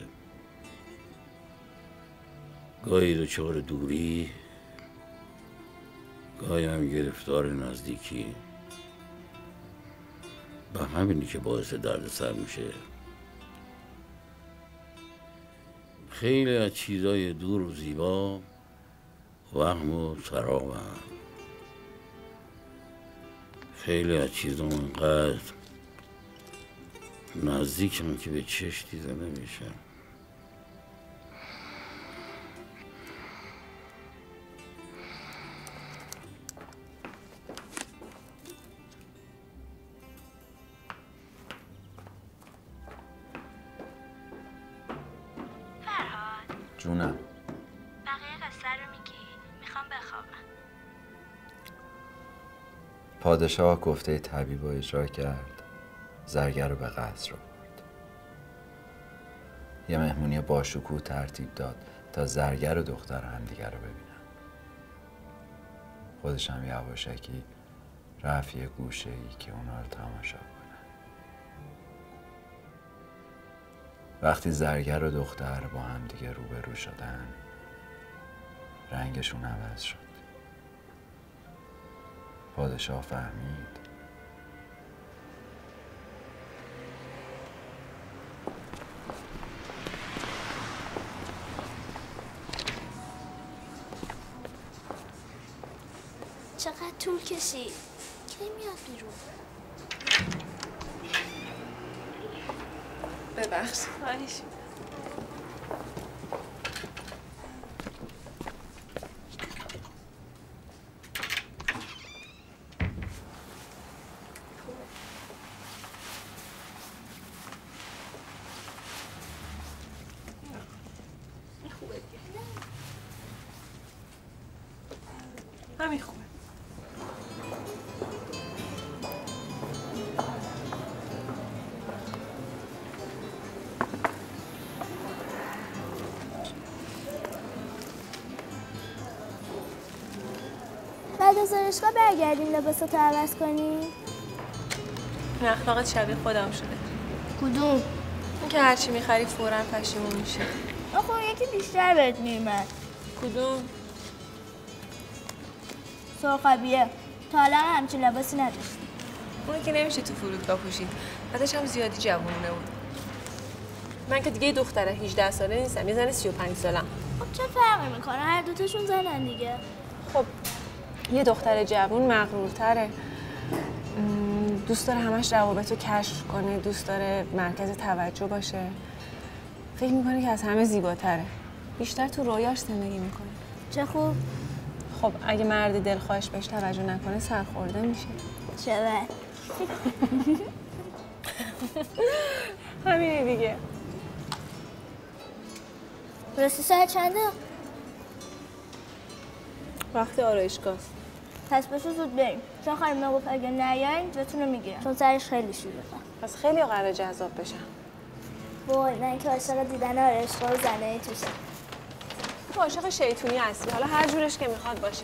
گاهی دچار دوری، گاهی هم گرفتار نزدیکی. به همینی که باعث دردسر میشه. خیلی از چیزای دور و زیبا وهم و سرابن. خیلی از چیزا انقدر نزدیکم که به چشم دیده نمیشه. فرهاد جونم. بقیه قصه رو میگی؟ میخوام بخوابم. پادشاه گفته طبیب رو اجرا کرد، زرگر رو به قصر برد. یه مهمونی باشکوه ترتیب داد تا زرگر و دختر همدیگر رو ببینن. خودش هم یواشکی رفت یه گوشه ای که اونا رو تماشا کنن. وقتی زرگر و دختر با همدیگه روبرو شدن، رنگشون عوض شد. پادشاه فهمید چقدر طول کشید؟ کی میاد بیرون؟ ببخش. خواهش. همین خوبه. بعد از دانشگاه برگردیم لباساتو عوض کنیم. نه اخلاقت شبیه خودم شده. کدوم؟ این که هرچی میخری فوراً پشیمون میشه. آخه یکی بیشتر بهت میومد. کدوم؟ سرخابیه. تا حالا همچین لباسی نداشتی. اون که نمیشه تو فرودگاه پوشید. بعدش هم زیادی جوونه بود. من که دیگه دختره هجده ساله نیستم، یه زن سی و پنج سالم. خب چه فرقی میکنه؟ هر دوتاشون زنن دیگه. خب یه دختر جوون مغرورتره، دوست داره همش روابط رو کشف کنه، دوست داره مرکز توجه باشه، فکر میکنه که از همه زیباتره، بیشتر تو رویاش زندگی میکنه. چه خوب. خب اگه مرد دلخواهش بهش توجه نکنه سرخورده میشه. چرا؟ همینه دیگه. راستی ساعت چنده؟ وقت آرایشگاه. پس بسو زود بریم، چون خانم گفت اگه نیاین جاتون رو میگیرم، چون سرش خیلی شلوغه. پس خیلی قراره جذاب بشن. وای من که عاشق دیدن آرایشگاه و زنای توشم. تو عاشق شیطونی هستی، حالا هر جورش که میخواد باشه.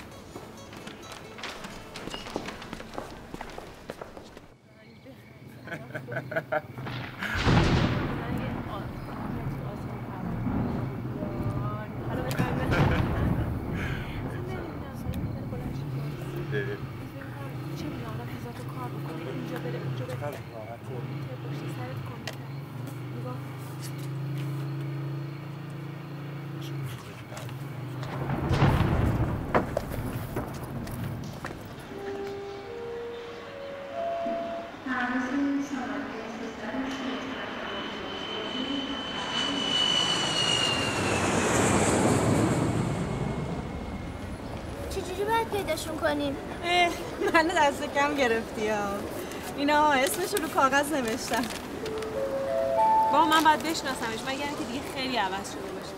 چجوری باید پیداشون کنیم؟ من دست کم گرفتی ها. اینا اسمشون رو کاغذ نوشتم. بابا من باید بشناسمش مگر اینکه دیگه خیلی عوض شده باشه.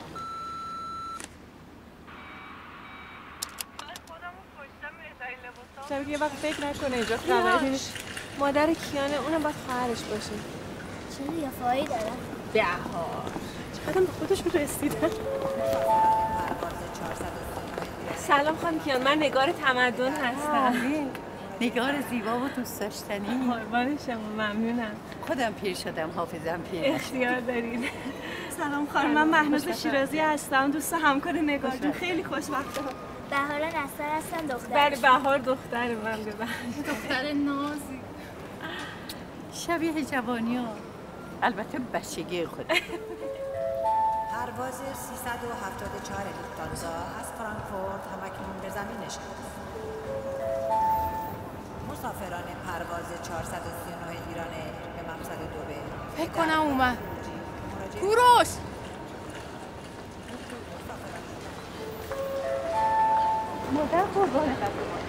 شبیه یه وقت فکر نکنه اینجا خبری. مادر کیانه، اونم باید خواهرش باشه. چرا یه فایی داره؟ بهار چقدر به خودشون رسیدن. سلام خانم کیان، من نگار تمدن هستم. نگار زیبا و دوست داشتنی. قربان شما، ممنونم. خودم پیر شدم، حافظم پیر. اختیار دارید. سلام خانم، من مهناز شیرازی هستم، دوست همکار نگار جون. خیلی خوشبختم. بهار نصر هستم، دختر. بله بهار دختر من. ببخش دختر نازی شبیه جوانی ها، البته بچگی خود. پرواز سیصد و هفتاد و چهار لوفتانزا از فرانکفورت همکنون به زمین نشست. مسافران پرواز چهارصد و سی و نه ایران به مقصد دوبه فکر کنم اومد. کوروش مادر قربان قدر.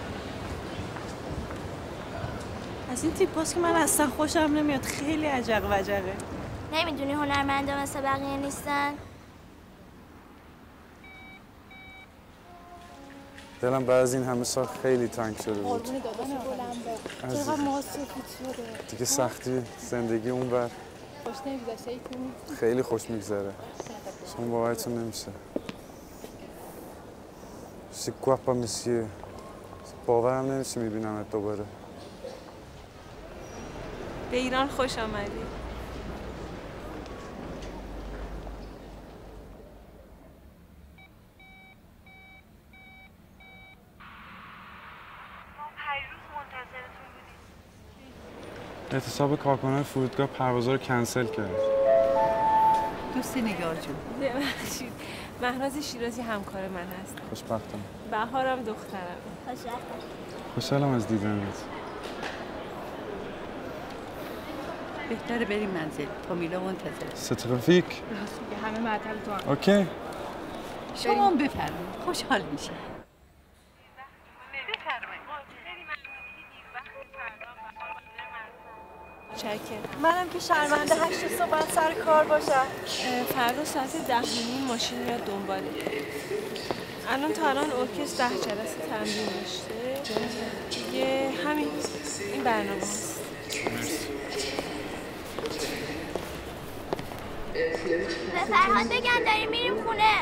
از این تیپاست که من اصلا خوشم نمیاد، خیلی عجق وجقه. نمیدونی هنرمندا مثل بقیه نیستن؟ دلم بعد از این همه سال خیلی تنگ شده بود. قربونی داداش بلنده. چقدر ما سفید شده. دیگه سختی زندگی اون بر. خوش نمیگذشته ایتون؟ خیلی خوش میگذره. شما باورتون نمیشه. C'est quoi pas monsieur؟ باورم نمیشه میبینمت دوباره. به ایران خوش آمدی. اعتصاب کارکنان فرودگاه پروازها رو کنسل کرد. دوست نگار جون. ببخشید. مهناز شیرازی همکار من هست. خوشبختم. بهارم دخترم. خوشبختم. خوشحالم از دیدنت. بهتره بریم منزل تا میلا منتظر. سترافیک راست میگه همه معطل تو هم. اوکی. شما هم بفرمایید خوشحال میشه. چکه. منم که شرمنده هشت صبح باید سر کار باشم. فردا ساعت ده نیم ماشین میاد دنباله. الان تا الان ارکستر ده جلسه تمرین داشته. دیگه همین این برنامه هست. به فرهاد بگن داریم میریم خونه.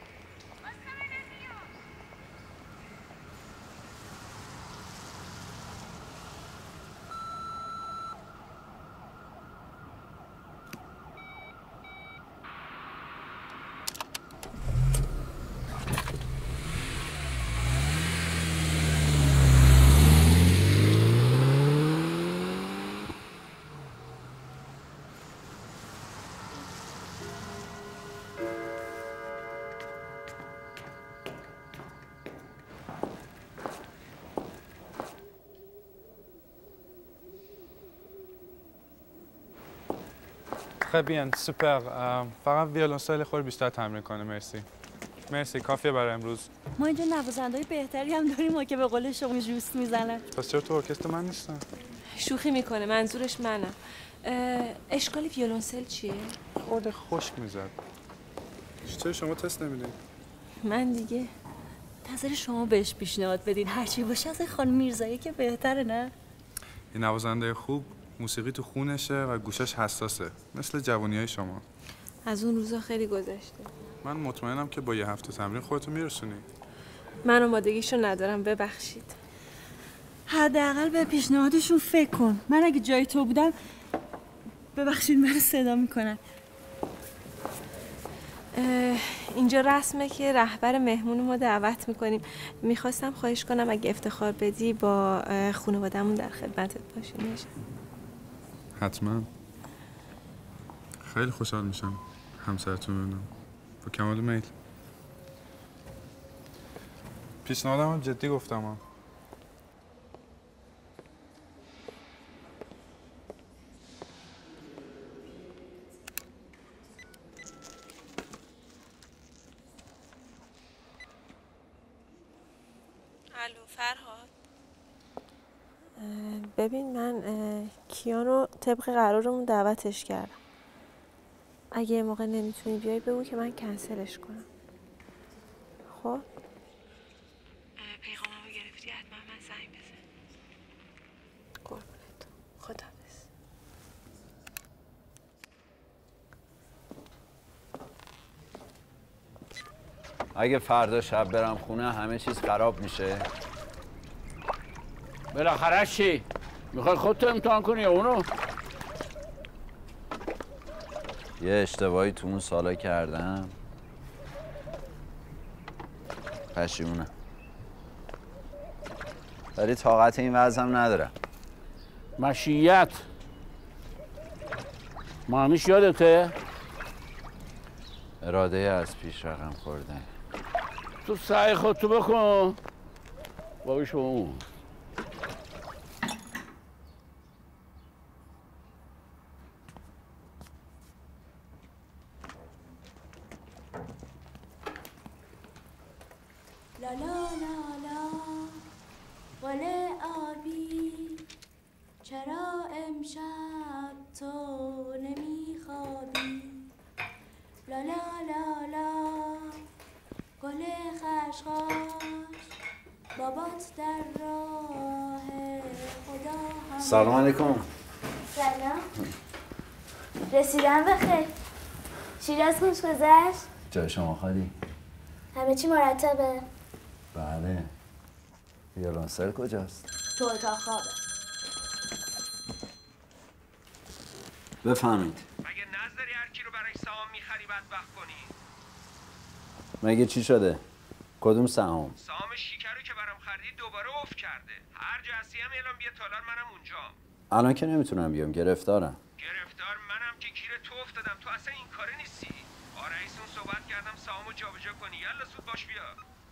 خیلی سوپر. فقط ویولنسل خود بیشتر تمرین کنه. مرسی. مرسی کافیه برای امروز. ما اینجا نوازنده‌های بهتری هم داریم و که به قول شما جوست میزنن. پس چرا تو ارکستر من نیستم؟ شوخی میکنه، منظورش منم. اشکال ویولنسل چیه؟ خورده خشک میزد. چطور شما تست نمیدین؟ من دیگه نظر شما بهش پیشنهاد بدین هرچی باشه از خانم میرزایی که بهتره نه؟ این نوازنده خوب موسیقی تو خونشه و گوشش حساسه مثل جوونیای شما. از اون روزا خیلی گذشته. من مطمئنم که با یه هفته تمرین خودتو میرسونی. من آمادگیشو ندارم ببخشید. حداقل به پیشنهادشون فکر کن. من اگه جای تو بودم ببخشید منو صدا میکنن. اینجا رسمه که رهبر مهمون ما دعوت میکنیم. میخواستم خواهش کنم اگه افتخار بدی با خانواده‌مون در خدمتت باشیم. حتما. خیلی خوشحال میشم همسرتون ببینم. با کمال میل. پیشنهادم هم جدی گفتم هم. الو فرهاد. ببین من کیان رو طبق قرارمون دعوتش کردم. اگه یه موقع نمیتونی بیای بگو که من کنسلش کنم. خب؟ پیغاممو گرفتی حتما من زنگ بزن. قربونت. خداحافظ. اگه فردا شب برم خونه همه چیز خراب میشه. بالاخره چی؟ میخوای خودتو امتحان کنی یا اونو؟ یه اشتباهی تو اون سالا کردم. پشیمونم. ولی طاقت این وضعم ندارم. مشیت معنیش یادته؟ اراده از پیش رقم خورده. تو سعی خودتو بکن با شما اون. لا لا لا لا گل آبی چرا امشب تو نمیخوابی لا لا لا لا گل خشخاش بابات در راه خدا. سلام علیکم. سلام. رسیدم بخیر. شیراز خوش گذشت؟ جای شما خالی؟ همه چی مرتبه؟ بله. ویولنسل کجاست؟ تو اتاق خوابه. بفهمید. مگه نظری هر کی رو برای سهام میخری بدبخت کنی؟ مگه چی شده؟ کدوم سهام؟ سهام شیکر رو که برام خریدی دوباره افت کرده. هر جا هستی هم اعلام بیا تالار منم اونجا. الان که نمیتونم بیام، گرفتارم. گرفتار منم که گیر تو افتادم. تو اصلا این کاره نیستی. با رئیسون صحبت کردم سهامو جابجا کنی. یالا زود باش بیا.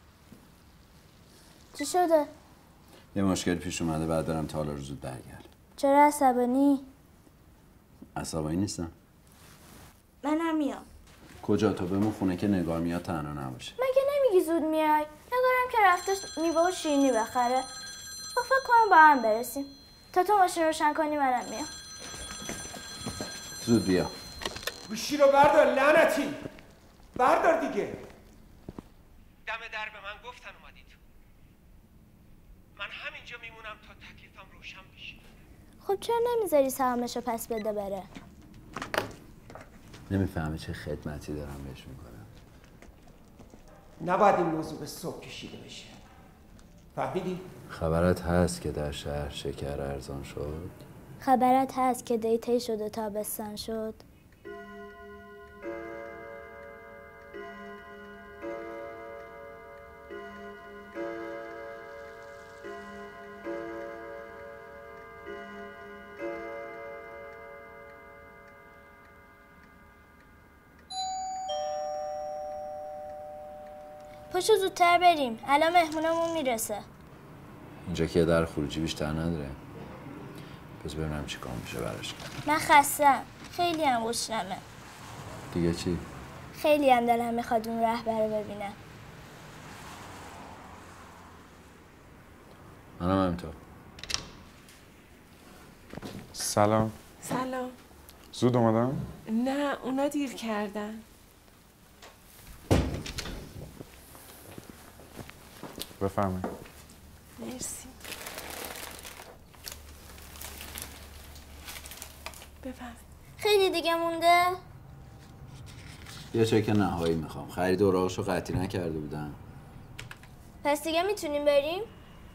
چی شده؟ یه مشکل پیش اومده بعد دارم تالار زود برگردم. چرا عصبانی؟ عصبانی نیستم. منم میام. کجا؟ تو بمون خونه که نگار میاد تنها نباشه. مگه نمیگی زود میای؟ نگارم که رفته میوه و شیرینی بخره. با فکر کنم با هم برسیم. تا تو ماشین روشن کنی منم میام. زود بیا. گوشی رو بردار لعنتی. بردار دیگه. دم در به من گفتن اومدی تو. من همینجا میمونم تا تکلیفم روشن بشه. خب چرا نمیذاری سهامشو پس بده بره؟ نمیفهمه چه خدمتی دارم بهش میکنم. نباید این موضوع به صبح کشیده بشه. فهمیدی؟ خبرت هست که در شهر شکر ارزان شد؟ خبرت هست که دیتی شد و تابستان شد؟ پاشو زودتر بریم. الان مهمونمون میرسه. اینجا که در خروجی بیشتر نداره. بذار ببینم چی کار میشه براش. من خستم. خیلی هم گشنمه. دیگه چی؟ خیلی هم دلم میخواد اون رهبر رو ببینم. منم همینطور. سلام. سلام. زود اومدم؟ نه اونا دیر کردن. بفهمه. مرسی. بفهم. خیلی دیگه مونده؟ یه چک نهایی میخوام. خرید اوراقشو قطعی نکرده بودم. پس دیگه میتونیم بریم؟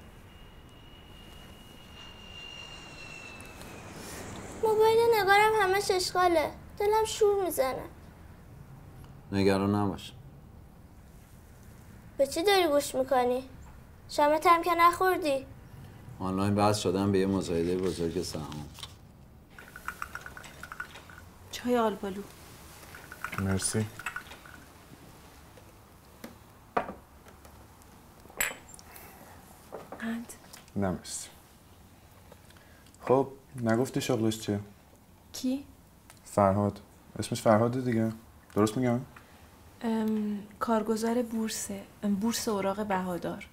موبایل نگارم همش اشغاله. دلم شور میزنه. نگران نباش. به چی داری گوش میکنی؟ شامت هم که نخوردی؟ آنلاین بحث شدم به یه مزایده بزرگ سهام. چای آلبالو. مرسی. قند. نه مرسی. خب نگفتی شغلش چیه؟ کی؟ فرهاد. اسمش فرهاده دیگه. درست میگم؟ ام، کارگزار بورسه. ام، بورس اوراق بهادار.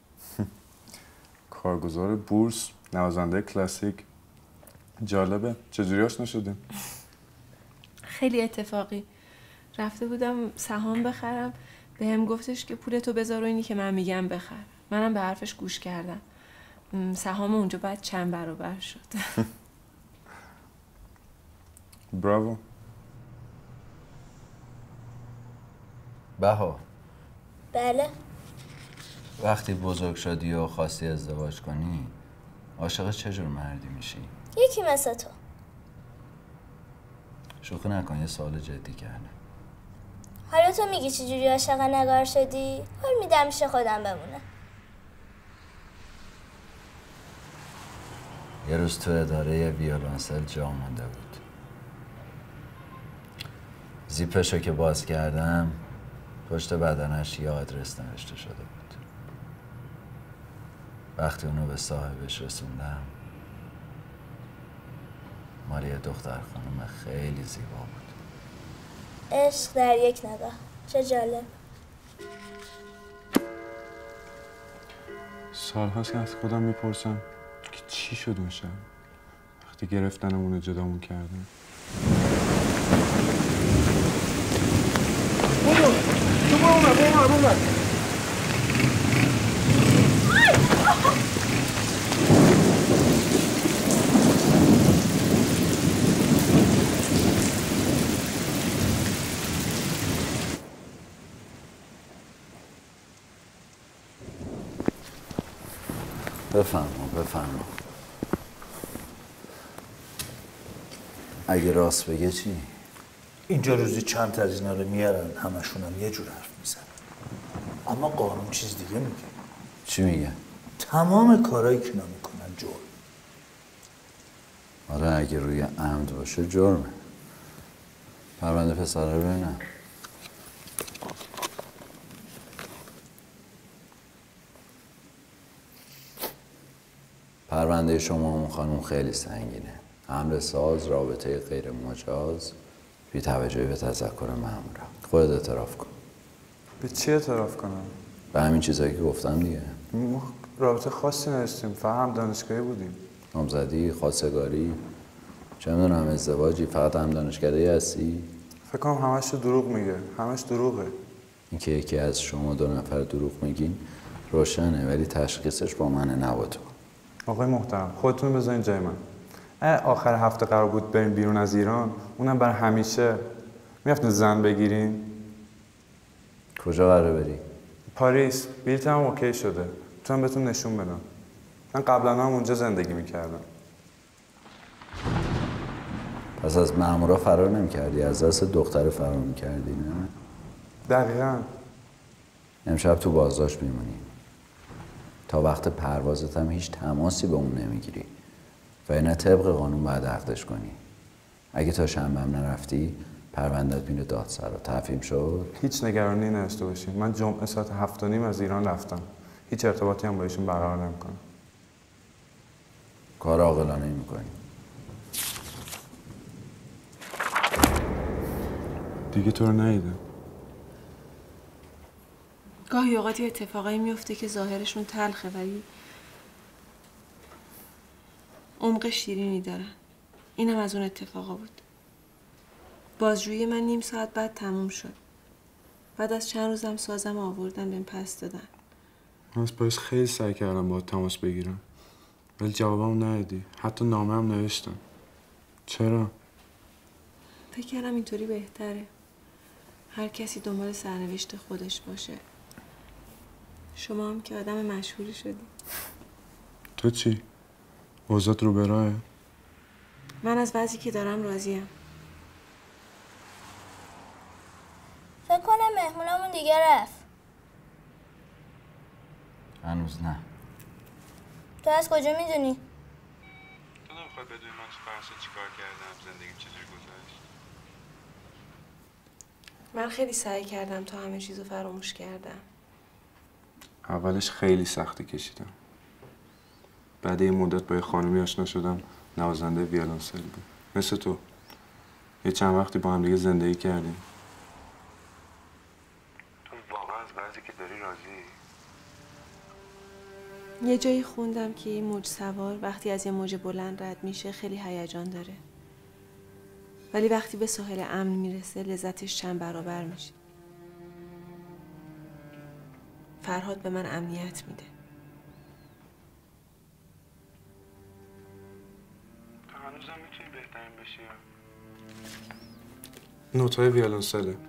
کارگزار بورس، نوازنده کلاسیک. جالبه. چجوری آشنا شدیم؟ خیلی اتفاقی. رفته بودم سهام بخرم، بهم گفتش که پولتو بذار و اینی که من میگم بخر. منم به حرفش گوش کردم. م، سهام اونجا بعد چند برابر شد. براوو. بها. بله. وقتی بزرگ شدی و خواستی ازدواج کنی عاشق چه جور مردی میشی؟ یکی مثل تو. شوخی نکن، یه سوال جدی کردم. حالا تو میگی چجوری عاشق نگار شدی؟ حال میدم میشه خودم بمونه. یه روز تو اداره ویولنسل جا مونده بود. زیپشو که باز کردم پشت بدنش یه آدرس نوشته شده بود. وقتی اونو به صاحبش رسوندم مال یه دختر خانم خیلی زیبا بود. عشق در یک نگاه. چه جالب. سالهاست که از خودم میپرسم که چی شد اون شب وقتی گرفتنمون و جدامون کردن. برو تو برو برو برو برو بفهمم بفهمم. اگه راست بگه چی؟ اینجا روزی چند تا از اینا رو میارن، همشون هم یه جور حرف میزنن. اما قانون چیز دیگه میگه. چی میگه؟ تمام کارهایی که اینا میکنن جرم. آره اگه روی عمد باشه جرمه. پرونده پسره رو ببینم. پرونده شما اون خانم خیلی سنگینه. حمل ساز، رابطه غیر مجاز، بی توجهی به تذکر مامورم. خودت اعتراف کن. به چی اعتراف کنم؟ به همین چیزایی که گفتم دیگه. ما رابطه خاصی نداشتیم، فقط هم دانشگاهی بودیم. نامزدی، خواستگاری، چه میدونم ازدواجی، فقط هم دانشکده‌ای هستی؟ فکر کنم همش دروغ میگه، همش دروغه. اینکه یکی از شما دو نفر دروغ میگین روشنه، ولی تشخیصش با من نه با تو. آقای محترم خودتون بذارین جای من. آخر هفته قرار بود بریم بیرون از ایران، اونم برای همیشه. میرفتین زن بگیرین؟ کجا قراره بری؟ پاریس. بلیطم هم اوکی شده. میتونم بهتون نشون بدم. من قبلا هم اونجا زندگی میکردم. پس از مامورا فرار نمی‌کردی، از دست دختر فرار می‌کردی نه؟ دقیقاً. امشب تو بازداشت میمونی. تا وقت پروازت هم هیچ تماسی به اون نمیگیری و اینه طبق قانون باید عقدش کنی. اگه تا شنبه هم نرفتی پروندت میره دادسرا. تفهیم شد؟ هیچ نگرانی نداشته باشین. من جمعه ساعت هفت و نیم از ایران رفتم. هیچ ارتباطی هم با ایشون برقرار نمی‌کنم. کار عاقلانه می‌کنی. دیگه تو رو ندیدم. گاهی اوقات یه اتفاقایی میفته که ظاهرشون تلخه ولی عمق شیرینی دارن. اینم از اون اتفاقا بود. بازجویی من نیم ساعت بعد تموم شد. بعد از چند روزم سازم آوردن بهم پس دادن. من از پاریس خیلی سعی کردم با تماس بگیرم ولی جوابم ندادی. حتی نامه هم نوشتم. چرا؟ فکر کردم اینطوری بهتره. هر کسی دنبال سرنوشت خودش باشه. شما هم که آدم مشهوری شدی. تو چی؟ اوضاعت رو به راهه؟ من از وضعی که دارم راضیم. فکر کنم مهمونمون دیگه رفت. هنوز نه. تو از کجا میدونی؟ تو نمیخواد بدونی من تو فرانسه چیکار کردم، زندگی چجوری گذشت؟ من خیلی سعی کردم تا همه چیزو فراموش کردم. اولش خیلی سختی کشیدم. بعد یه مدت با یه خانومی آشنا شدم، نوازنده ویولنسل بود. مثل تو. یه چند وقتی با هم دیگه زندگی کردیم. تو واقعا از بعضی که داری راضی؟ یه جایی خوندم که یه موج سوار وقتی از یه موج بلند رد میشه خیلی هیجان داره. ولی وقتی به ساحل امن میرسه لذتش چند برابر میشه. فرهاد به من امنیت میده. تو هنوزم میتونی بهترین بشی. نوتای ویولنسله.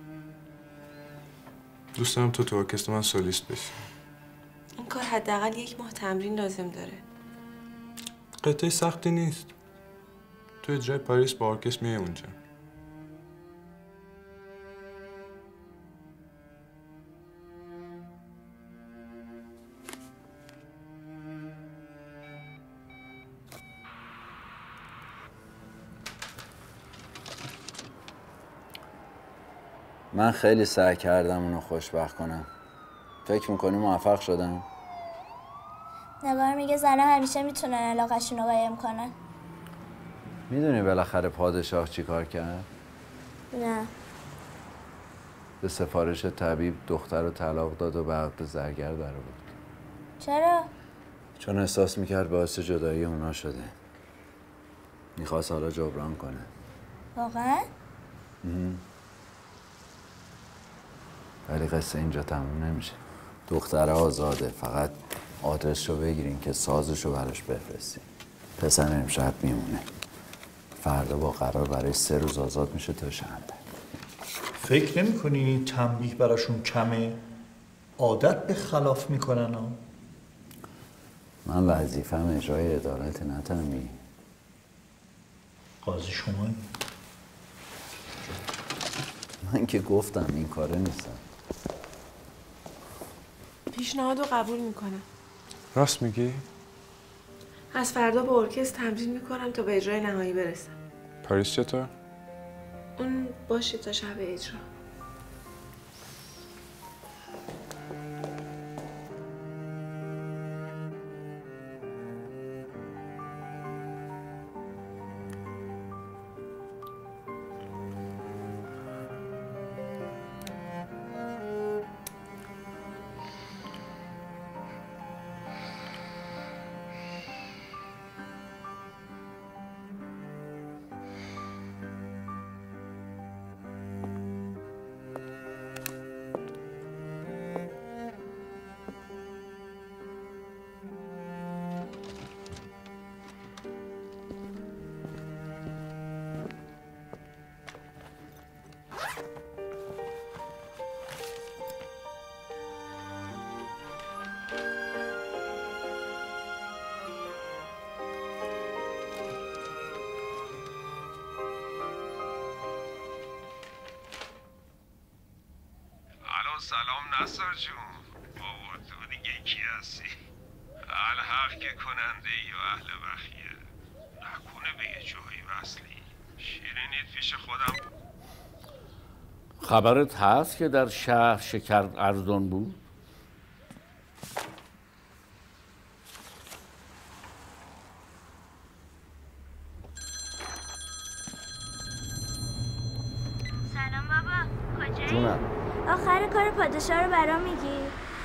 دوست دارم تو تو ارکستر من سولیست بشی. این کار حداقل یک ماه تمرین لازم داره. قطعه سختی نیست. تو اجرای پاریس با ارکستر میای اونجا. من خیلی سعی کردم اونو خوشبخت کنم. فکر میکنی موفق شدم؟ نگار میگه زنه همیشه میتونن علاقه‌شون رو قایم کنن. میدونی بالاخره پادشاه چی کار کرد؟ نه. به سفارش طبیب دختر رو طلاق داد و به عقد زرگر در بود. چرا؟ چون احساس میکرد باعث جدایی اونا شده. میخواست حالا جبران کنه. واقعا؟ ولی قصه اینجا تموم نمیشه. دختره آزاده، فقط آدرس رو بگیرین که سازش رو براش بفرستین. پسر امشب میمونه. فردا با قرار برای سه روز آزاد میشه تا شنبه. فکر نمی کنی تنبیه براشون کمه؟ عادت به خلاف میکنن ها؟ من وظیفه‌م اجرای عدالت نه تنبیه. قاضی شمایی؟ من که گفتم این کاره نیستم. پیشنهاد رو قبول میکنم. راست میگی؟ از فردا با ارکستر تمرین میکنم تا به اجرای نهایی برسم. پاریس چطور؟ اون باشه تا شب اجرا. سلام نصار جون. بابا تو دیگه کی هستی؟ الحق که کننده ای و اهل بخیه. نکنه به یه جایی وصلی. شیرینیت پیش خودم. خبرت هست که در شهر شکر ارزان بود؟ سلام بابا، کجایی؟ جونم. آخر کار پادشاه رو برام میگی؟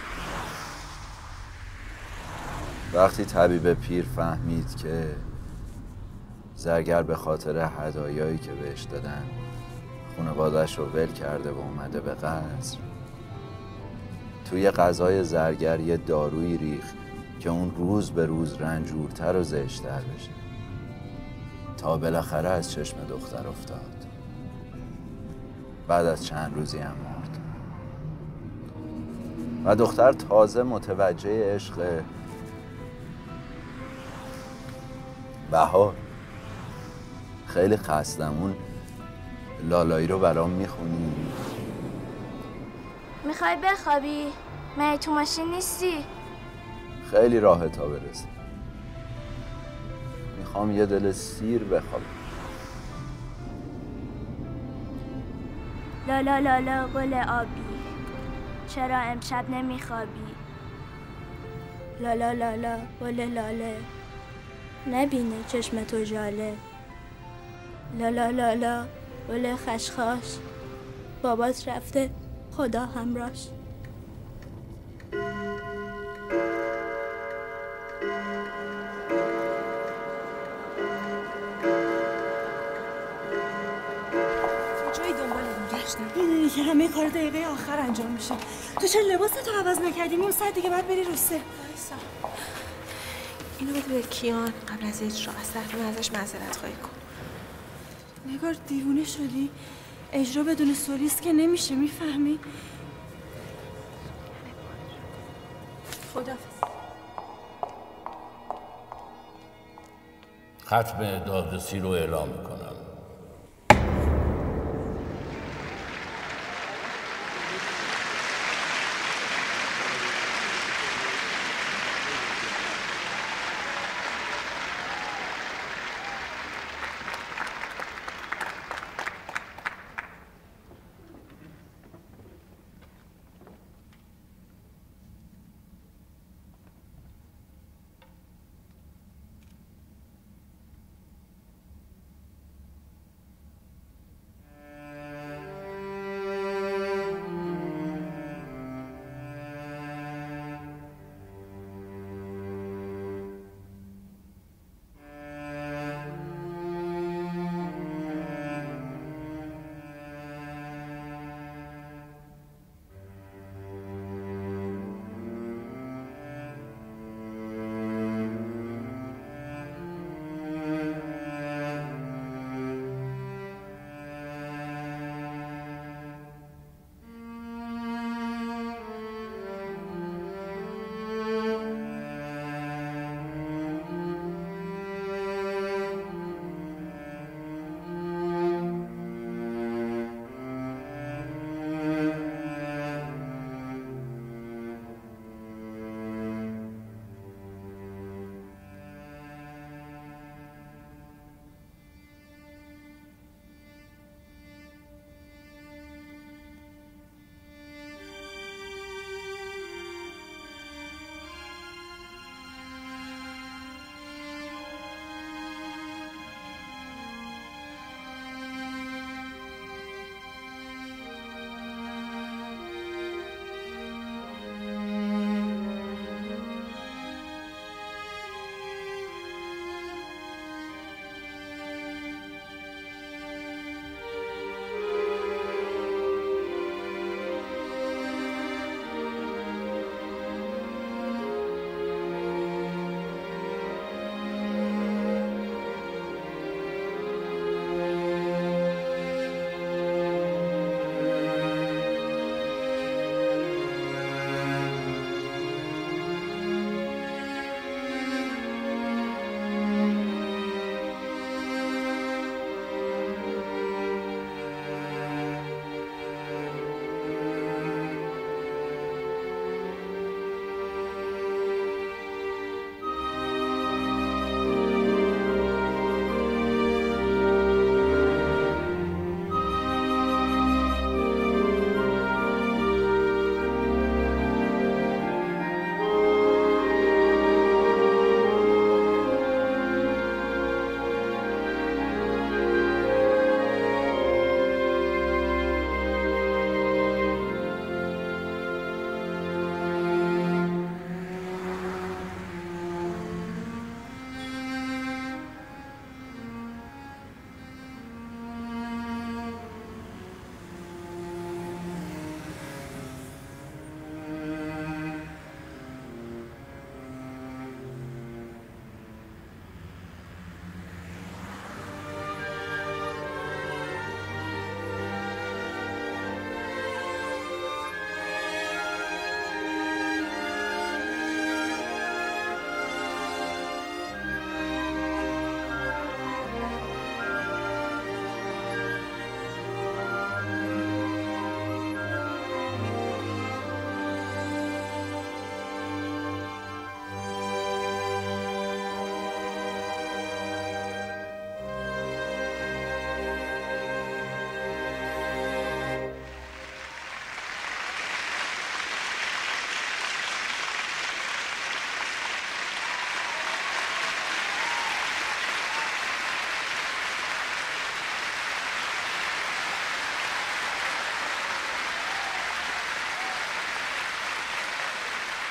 وقتی طبیب پیر فهمید که زرگر به خاطر هدایایی که بهش دادن خانواده‌اش رو ول کرده و اومده به قصر، توی غذای زرگر یه دارویی ریخت که اون روز به روز رنجورتر و زشتر بشه تا بالاخره از چشم دختر افتاد. بعد از چند روزی هم مرد و دختر تازه متوجه عشق بهار. خیلی خستم، اون لالایی رو برام میخونی؟ میخوای بخوابی؟ مگه تو ماشین نیستی؟ خیلی راحه تا برسه. میخوام یه دل سیر بخوابم. لالا لالا گل آبی، چرا امشب نمیخوابی؟ لالا لالا گل لاله، نبینه چشم تو ژاله. لالا لالا گل خشخاش، بابات رفته خدا همراش. جایی دنبال میگشتم. میدونی که همه کار دقیقه آخر انجام میشه. تو چرا لباستو عوض نکردی؟ نیم ساعت دیگه بعد بری روسته. وایسا. اینو بده به کیان قبل از اجرا. از طرف من ازش معذرت خواهی کن. نگار دیوونه شدی؟ اجرا بدون سولیست که نمیشه، میفهمی؟ خداحافظ. ختم دادرسی رو اعلام میکنم.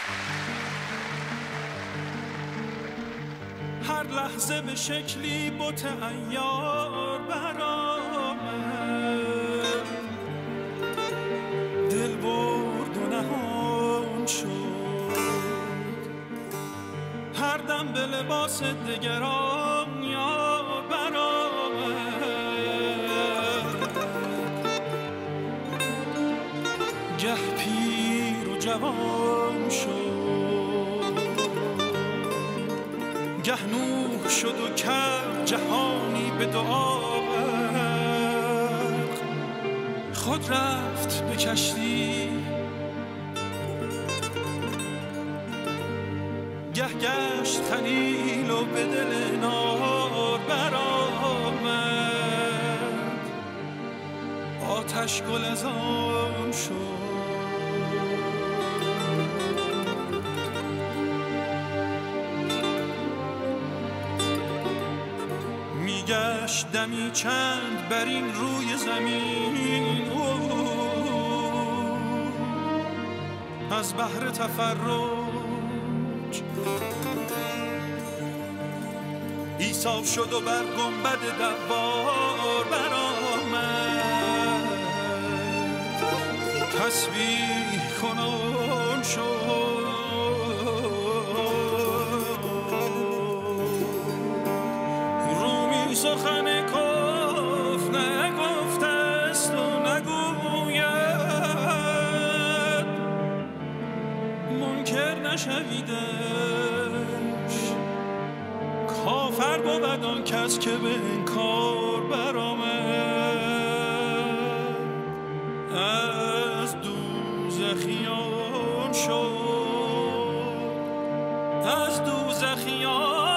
هر لحظه به شکلی بت عیار برآمد، دل برد و نهان شد. هر دم به لباس دگران یار برآمد، گه پیر و جوان شد، گه نوح شد و کرد جهانی به دعا غرق. خود رفت به کشتی، گه گشت خلیل و به دل نار برآمد. آتش گل از آن شد، میگشت دمی چند بر این روی زمین، از بحر تفرج ایسا شد و بر گنبد دوار برآمد. تسبیح کنان شد، رومی سخن کف نگفته است و نگوید، منکر نشویدش. کافر بود آن کس که به انکار برآمد. از دوزخیان شد، از دوزخیان